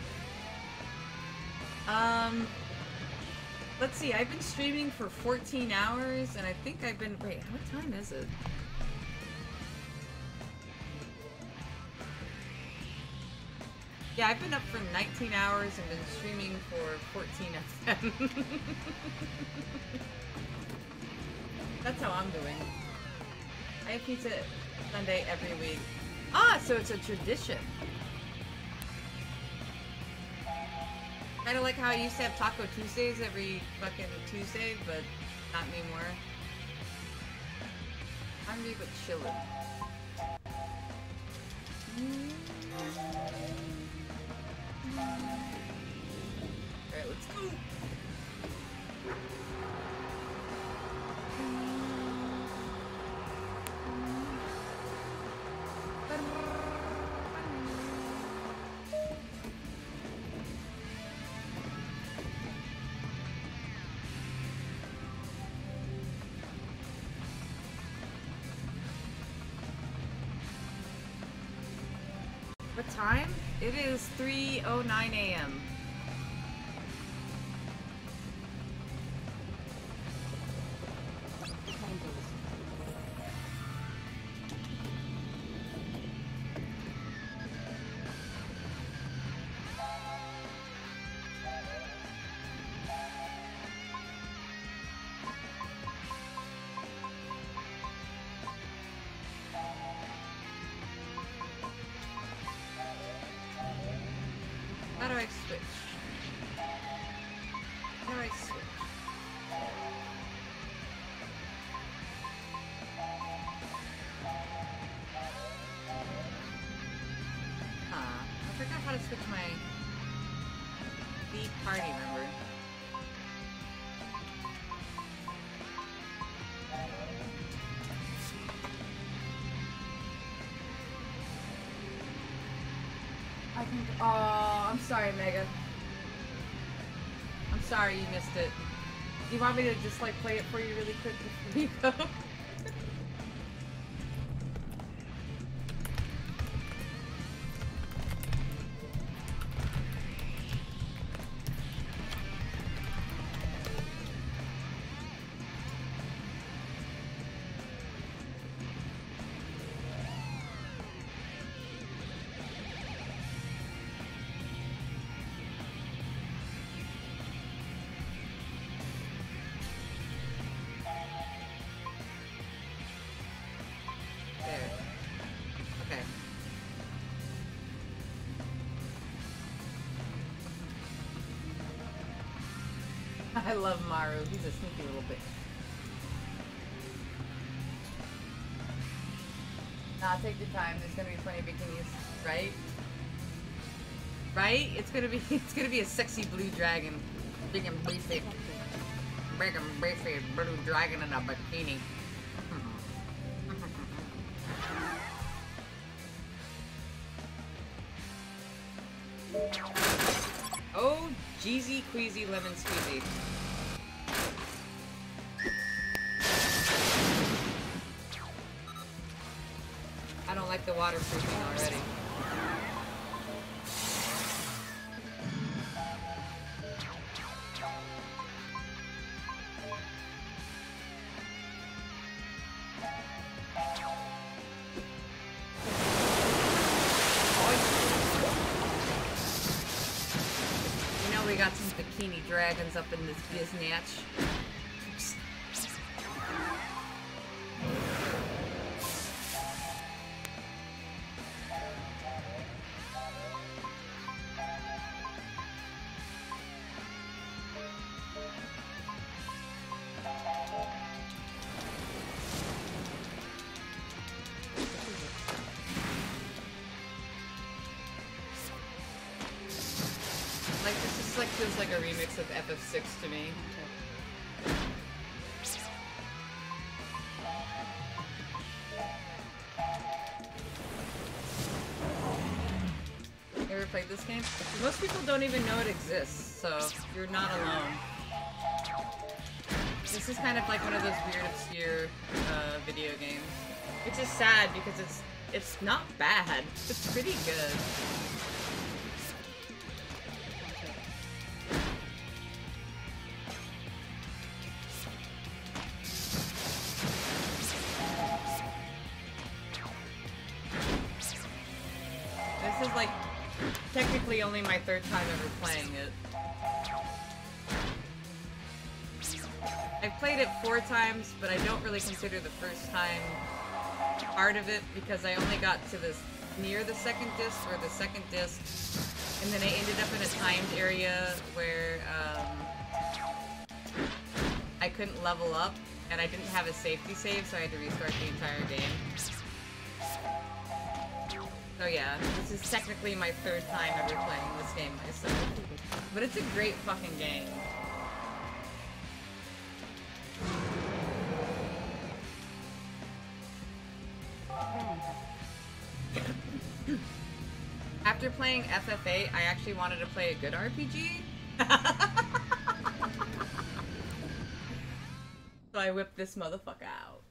Um, let's see. I've been streaming for fourteen hours, and I think I've been. Wait, what time is it? Yeah, I've been up for nineteen hours and been streaming for fourteen of them. That's how I'm doing. I have pizza Sunday every week. Ah, so it's a tradition. Kind of like how I used to have Taco Tuesdays every fucking Tuesday, but not anymore. Hungry but chillin'. Alright, let's go. What time? It is three oh nine A M How do I switch? How do I switch? Huh. I forgot how to switch my lead party member. I think. Oh, I'm sorry, Mega. I'm sorry you missed it. Do you want me to just like play it for you really quick before you go? I love Maru. He's a sneaky little bitch. Nah, take your time. There's gonna be plenty of bikinis, right? Right? It's gonna be it's gonna be a sexy blue dragon, big and beefy, big and beefy blue dragon in a bikini. Oh, Jeezy Queasy Lemon Squeezy. I don't like the waterproofing already. We got some bikini dragons up in this biznatch. Like, this just like feels like a remix of F F six to me. You ever played this game? Most people don't even know it exists, so you're not alone. This is kind of like one of those weird, obscure uh, video games. Which is sad because it's it's not bad. It's pretty good. This is like technically only my third time ever playing it. I've played it four times, but I don't really consider the first time part of it because I only got to this near the second disc or the second disc, and then I ended up in a timed area where um, I couldn't level up, and I didn't have a safety save, so I had to restart the entire game. So yeah, this is technically my third time ever playing this game myself. But it's a great fucking game. After playing F F eight, I actually wanted to play a good R P G. So I whipped this motherfucker out.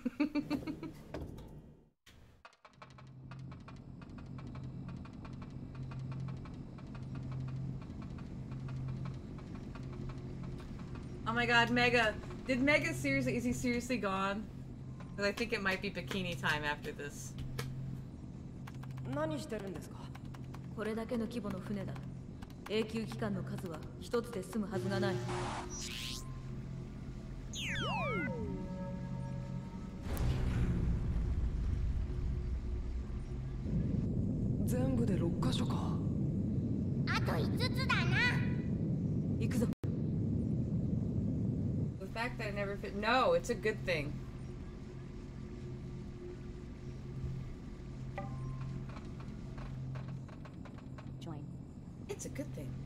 Oh my god, Mega! Did Mega seriously- is he seriously gone? Because I think it might be bikini time after this. 何してるんですか? これだけの規模の船だ。永久期間の数は一つで済むはずがない。 全部でろっか所か。 あといつつだな。 行くぞ。 The fact that I never fit- No, it's a good thing. Join. It's a good thing.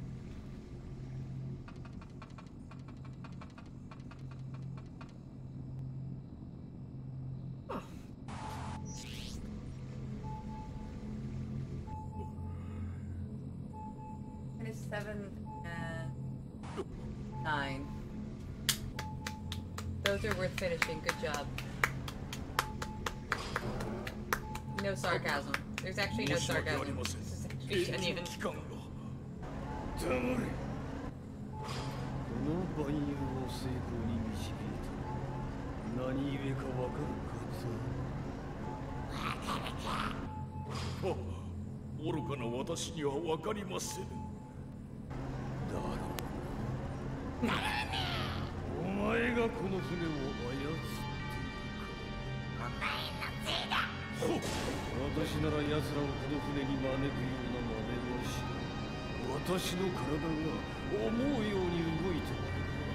Oh. Finish seven and nine. Those are worth finishing. Good job. No sarcasm. There's actually no sarcasm. This is actually genuine. この万有を成功に導いた。何故かわかるか？わかるか。愚かな私にはわかりません。だろう。だろうね。お前がこの船を操っているか。お前のせいだ。私なら奴らをこの船に招くような真似をし。私の体が思うように動いては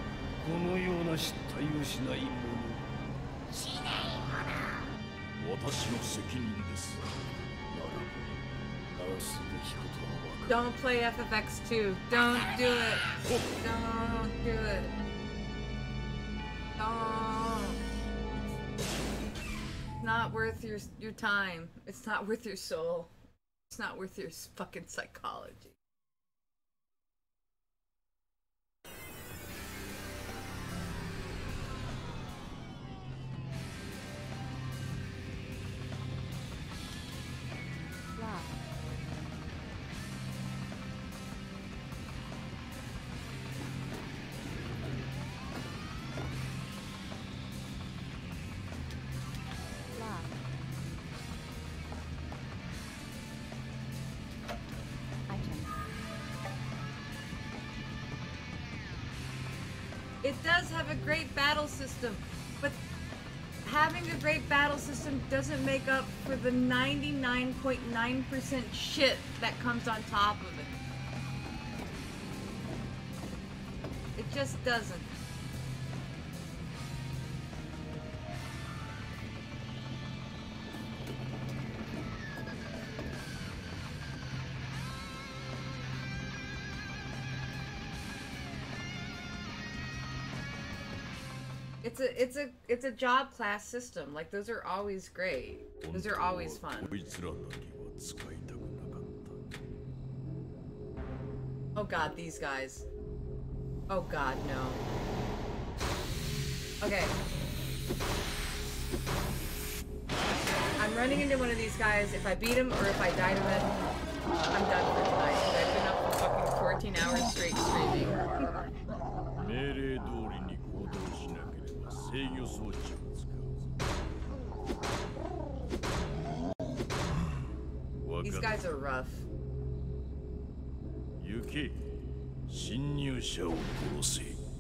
な失態をしない者。しない者。私の責任です。ならば、なすべきことは分かる。 Don't play F F X two. Don't do it. Don't do it. Don't. It's not worth your your time. It's not worth your soul. It's not worth your fucking psychology. It does have a great battle system, but having a great battle system doesn't make up for the ninety-nine point nine percent shit that comes on top of it. It just doesn't. It's a it's a it's a job class system. Like those are always great. Those are always fun. Oh god, these guys. Oh god, no. Okay. I'm running into one of these guys. If I beat him or if I die to him, I'm done for tonight. I've been up for fucking fourteen hours straight streaming. These guys are rough. Yuki, 侵入者を殺せ。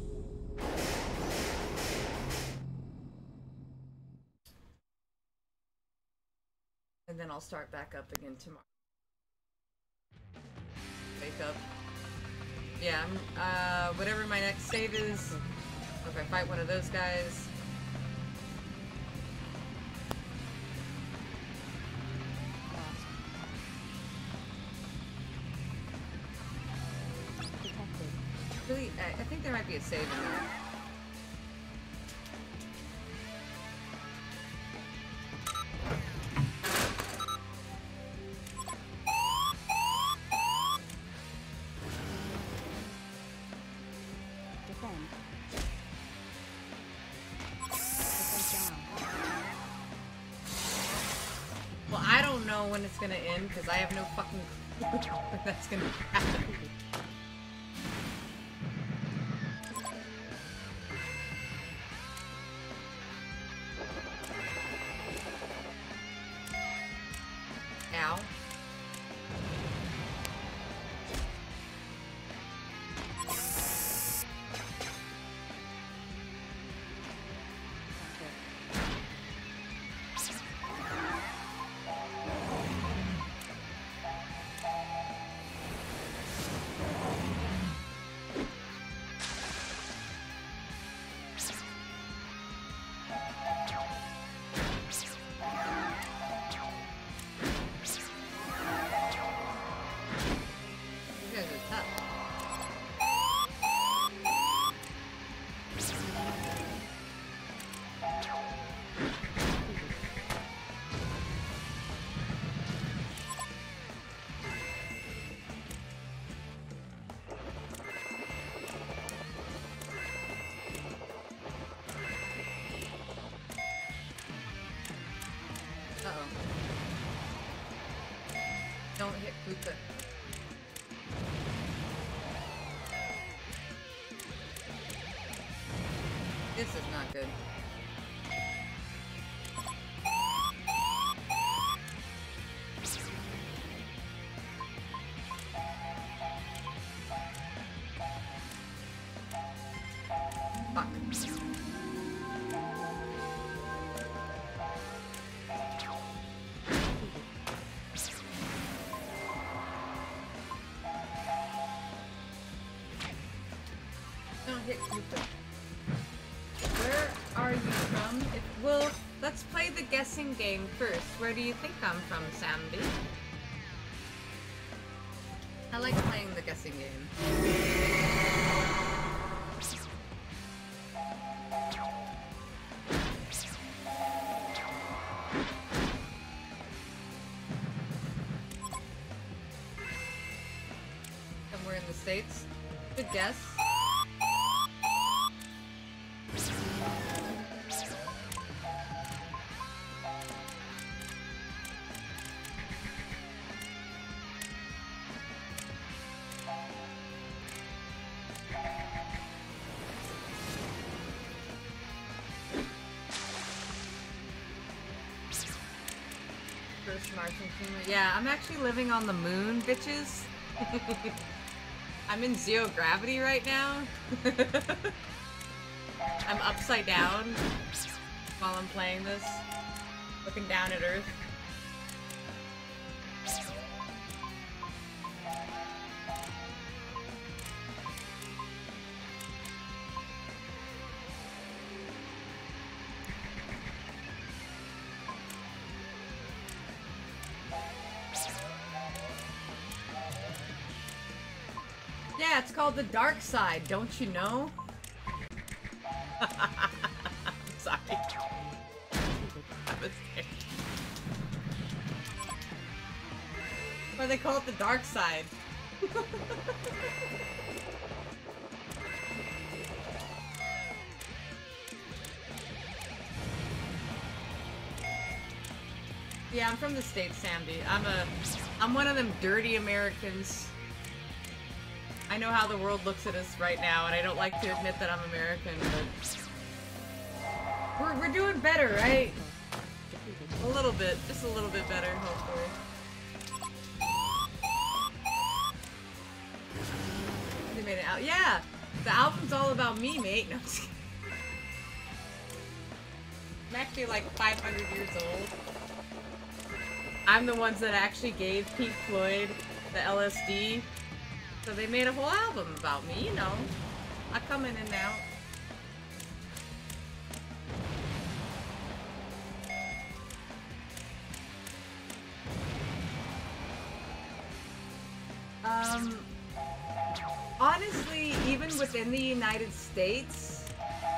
And then I'll start back up again tomorrow. Wake up. Yeah, I'm, uh, whatever my next save is, if I fight one of those guys. Really, I think there might be a save in there. Defend. Well, I don't know when it's gonna end because I have no fucking clue when that's gonna happen. Ow. Uh-oh. Don't hit Kuka. This is not good. Fuck. Don't hit Kuka. are you from? If, well, let's play the guessing game first. Where do you think I'm from, Sandy? I like playing the guessing game. Somewhere in the States. Good guess. Yeah, I'm actually living on the moon, bitches. I'm in zero gravity right now. I'm upside down while I'm playing this, looking down at Earth. Yeah, it's called the dark side, don't you know? I'm sorry. That was scary. Why they call it the dark side? Yeah, I'm from the States, Sandy. I'm a, I'm one of them dirty Americans. I know how the world looks at us right now, and I don't like to admit that I'm American, but we're, we're doing better, right? A little bit, just a little bit better, hopefully. They made it out. Yeah, the album's all about me, mate. No, I'm just kidding. I'm actually like five hundred years old. I'm the ones that actually gave Pink Floyd the L S D. So they made a whole album about me, you know. I come in and out. Um, honestly, even within the United States,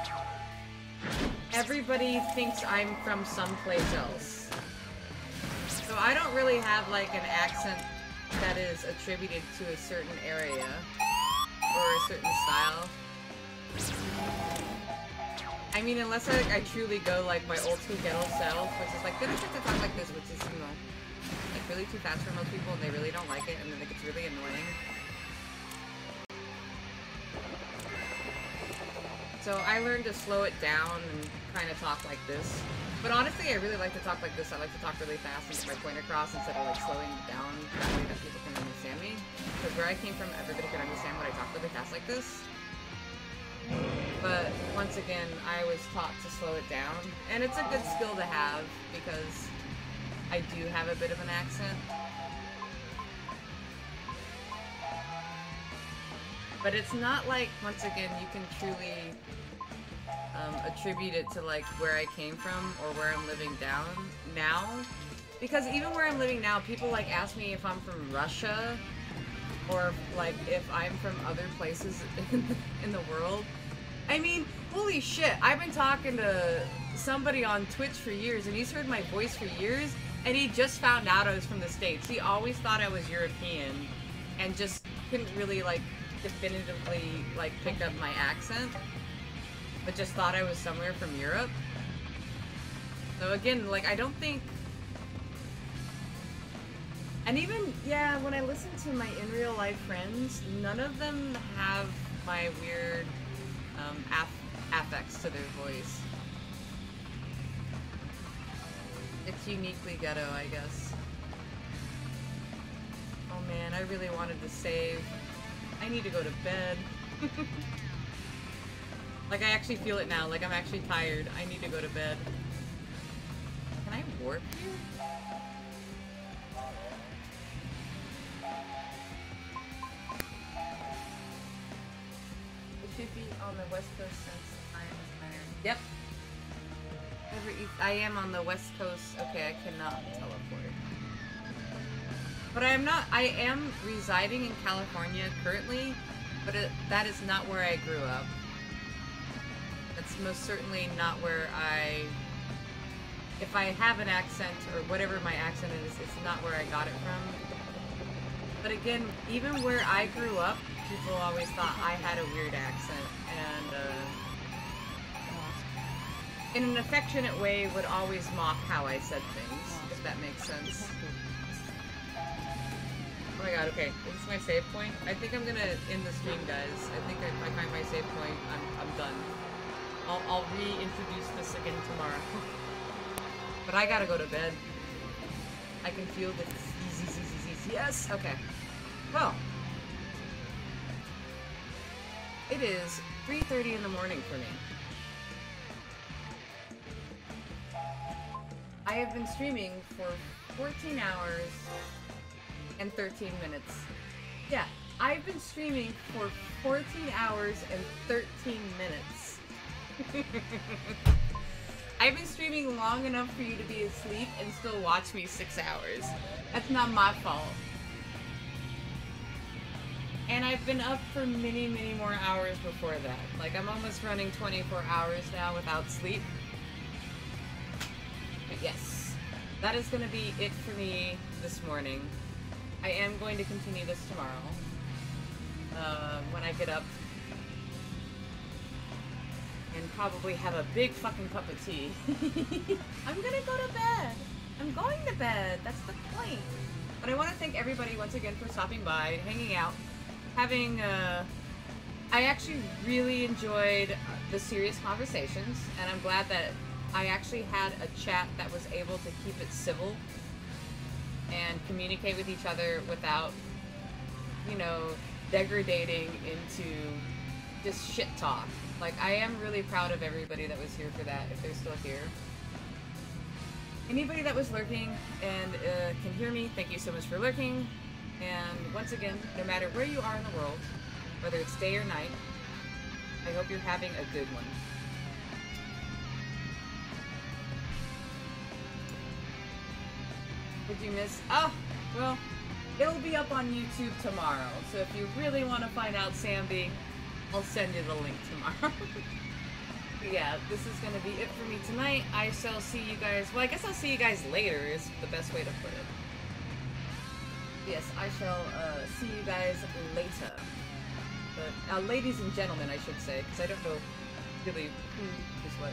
everybody thinks I'm from someplace else. So I don't really have like an accent that is attributed to a certain area or a certain style. I mean, unless I, I truly go like my old school ghetto self, which is like, then I start to talk like this, which is, you know, like really too fast for most people and they really don't like it, and then it gets really annoying. So I learned to slow it down and kind of talk like this. But honestly, I really like to talk like this. I like to talk really fast and get my point across instead of like slowing it down that way that people can understand me. Because where I came from, everybody could understand when I talk really fast like this. But once again, I was taught to slow it down. And it's a good skill to have because I do have a bit of an accent. But it's not like, once again, you can truly um, attribute it to like where I came from or where I'm living down now. Because even where I'm living now, people like ask me if I'm from Russia or like if I'm from other places in the, in the world. I mean, holy shit, I've been talking to somebody on Twitch for years and he's heard my voice for years and he just found out I was from the States. He always thought I was European and just couldn't really like definitively like pick up my accent, but just thought I was somewhere from Europe. So again, like I don't think, and even yeah, when I listen to my in real life friends, none of them have my weird um, aff affects to their voice. It's uniquely ghetto, I guess. Oh man, I really wanted to save. I need to go to bed. Like, I actually feel it now. Like, I'm actually tired. I need to go to bed. Can I warp you? It should be on the west coast since I am iron. Yep. I am on the west coast. Okay, I cannot teleport. But I am not. I am residing in California currently, but it, that is not where I grew up. That's most certainly not where I... If I have an accent, or whatever my accent is, it's not where I got it from. But again, even where I grew up, people always thought I had a weird accent, and uh, in an affectionate way would always mock how I said things, if that makes sense. Oh my god, okay, this is my save point. I think I'm gonna end the stream, guys. I think if I find my save point, I'm, I'm done. I'll, I'll reintroduce this again tomorrow. But I gotta go to bed. I can feel the easy, easy, easy, easy. Yes! Okay. Well. It is three thirty in the morning for me. I have been streaming for fourteen hours and thirteen minutes. Yeah, I've been streaming for fourteen hours and thirteen minutes. I've been streaming long enough for you to be asleep and still watch me six hours. That's not my fault. And I've been up for many, many more hours before that. Like, I'm almost running twenty-four hours now without sleep. But yes, that is going to be it for me this morning. I am going to continue this tomorrow. Uh, when I get up. And probably have a big fucking cup of tea. I'm gonna go to bed. I'm going to bed. That's the point. But I want to thank everybody once again for stopping by, hanging out, having, uh... I actually really enjoyed the serious conversations, and I'm glad that I actually had a chat that was able to keep it civil and communicate with each other without, you know, degrading into just shit talk. Like, I am really proud of everybody that was here for that, if they're still here. Anybody that was lurking and uh, can hear me, thank you so much for lurking. And once again, no matter where you are in the world, whether it's day or night, I hope you're having a good one. What'd you miss? Oh, well, it'll be up on YouTube tomorrow. So if you really want to find out Sambi, I'll send you the link tomorrow. Yeah, this is going to be it for me tonight. I shall see you guys... Well, I guess I'll see you guys later is the best way to put it. Yes, I shall uh, see you guys later. But, uh, ladies and gentlemen, I should say, because I don't know really who is what.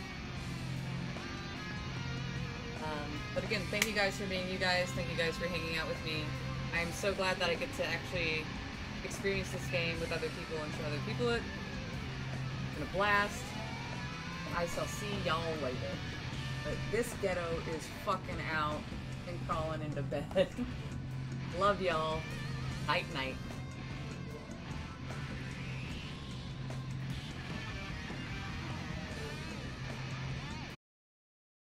Um, but again, thank you guys for being you guys. Thank you guys for hanging out with me. I'm so glad that I get to actually experience this game with other people and show other people it. It's been a blast. I shall see y'all later. But this ghetto is fucking out and crawling into bed. Love y'all. Night night.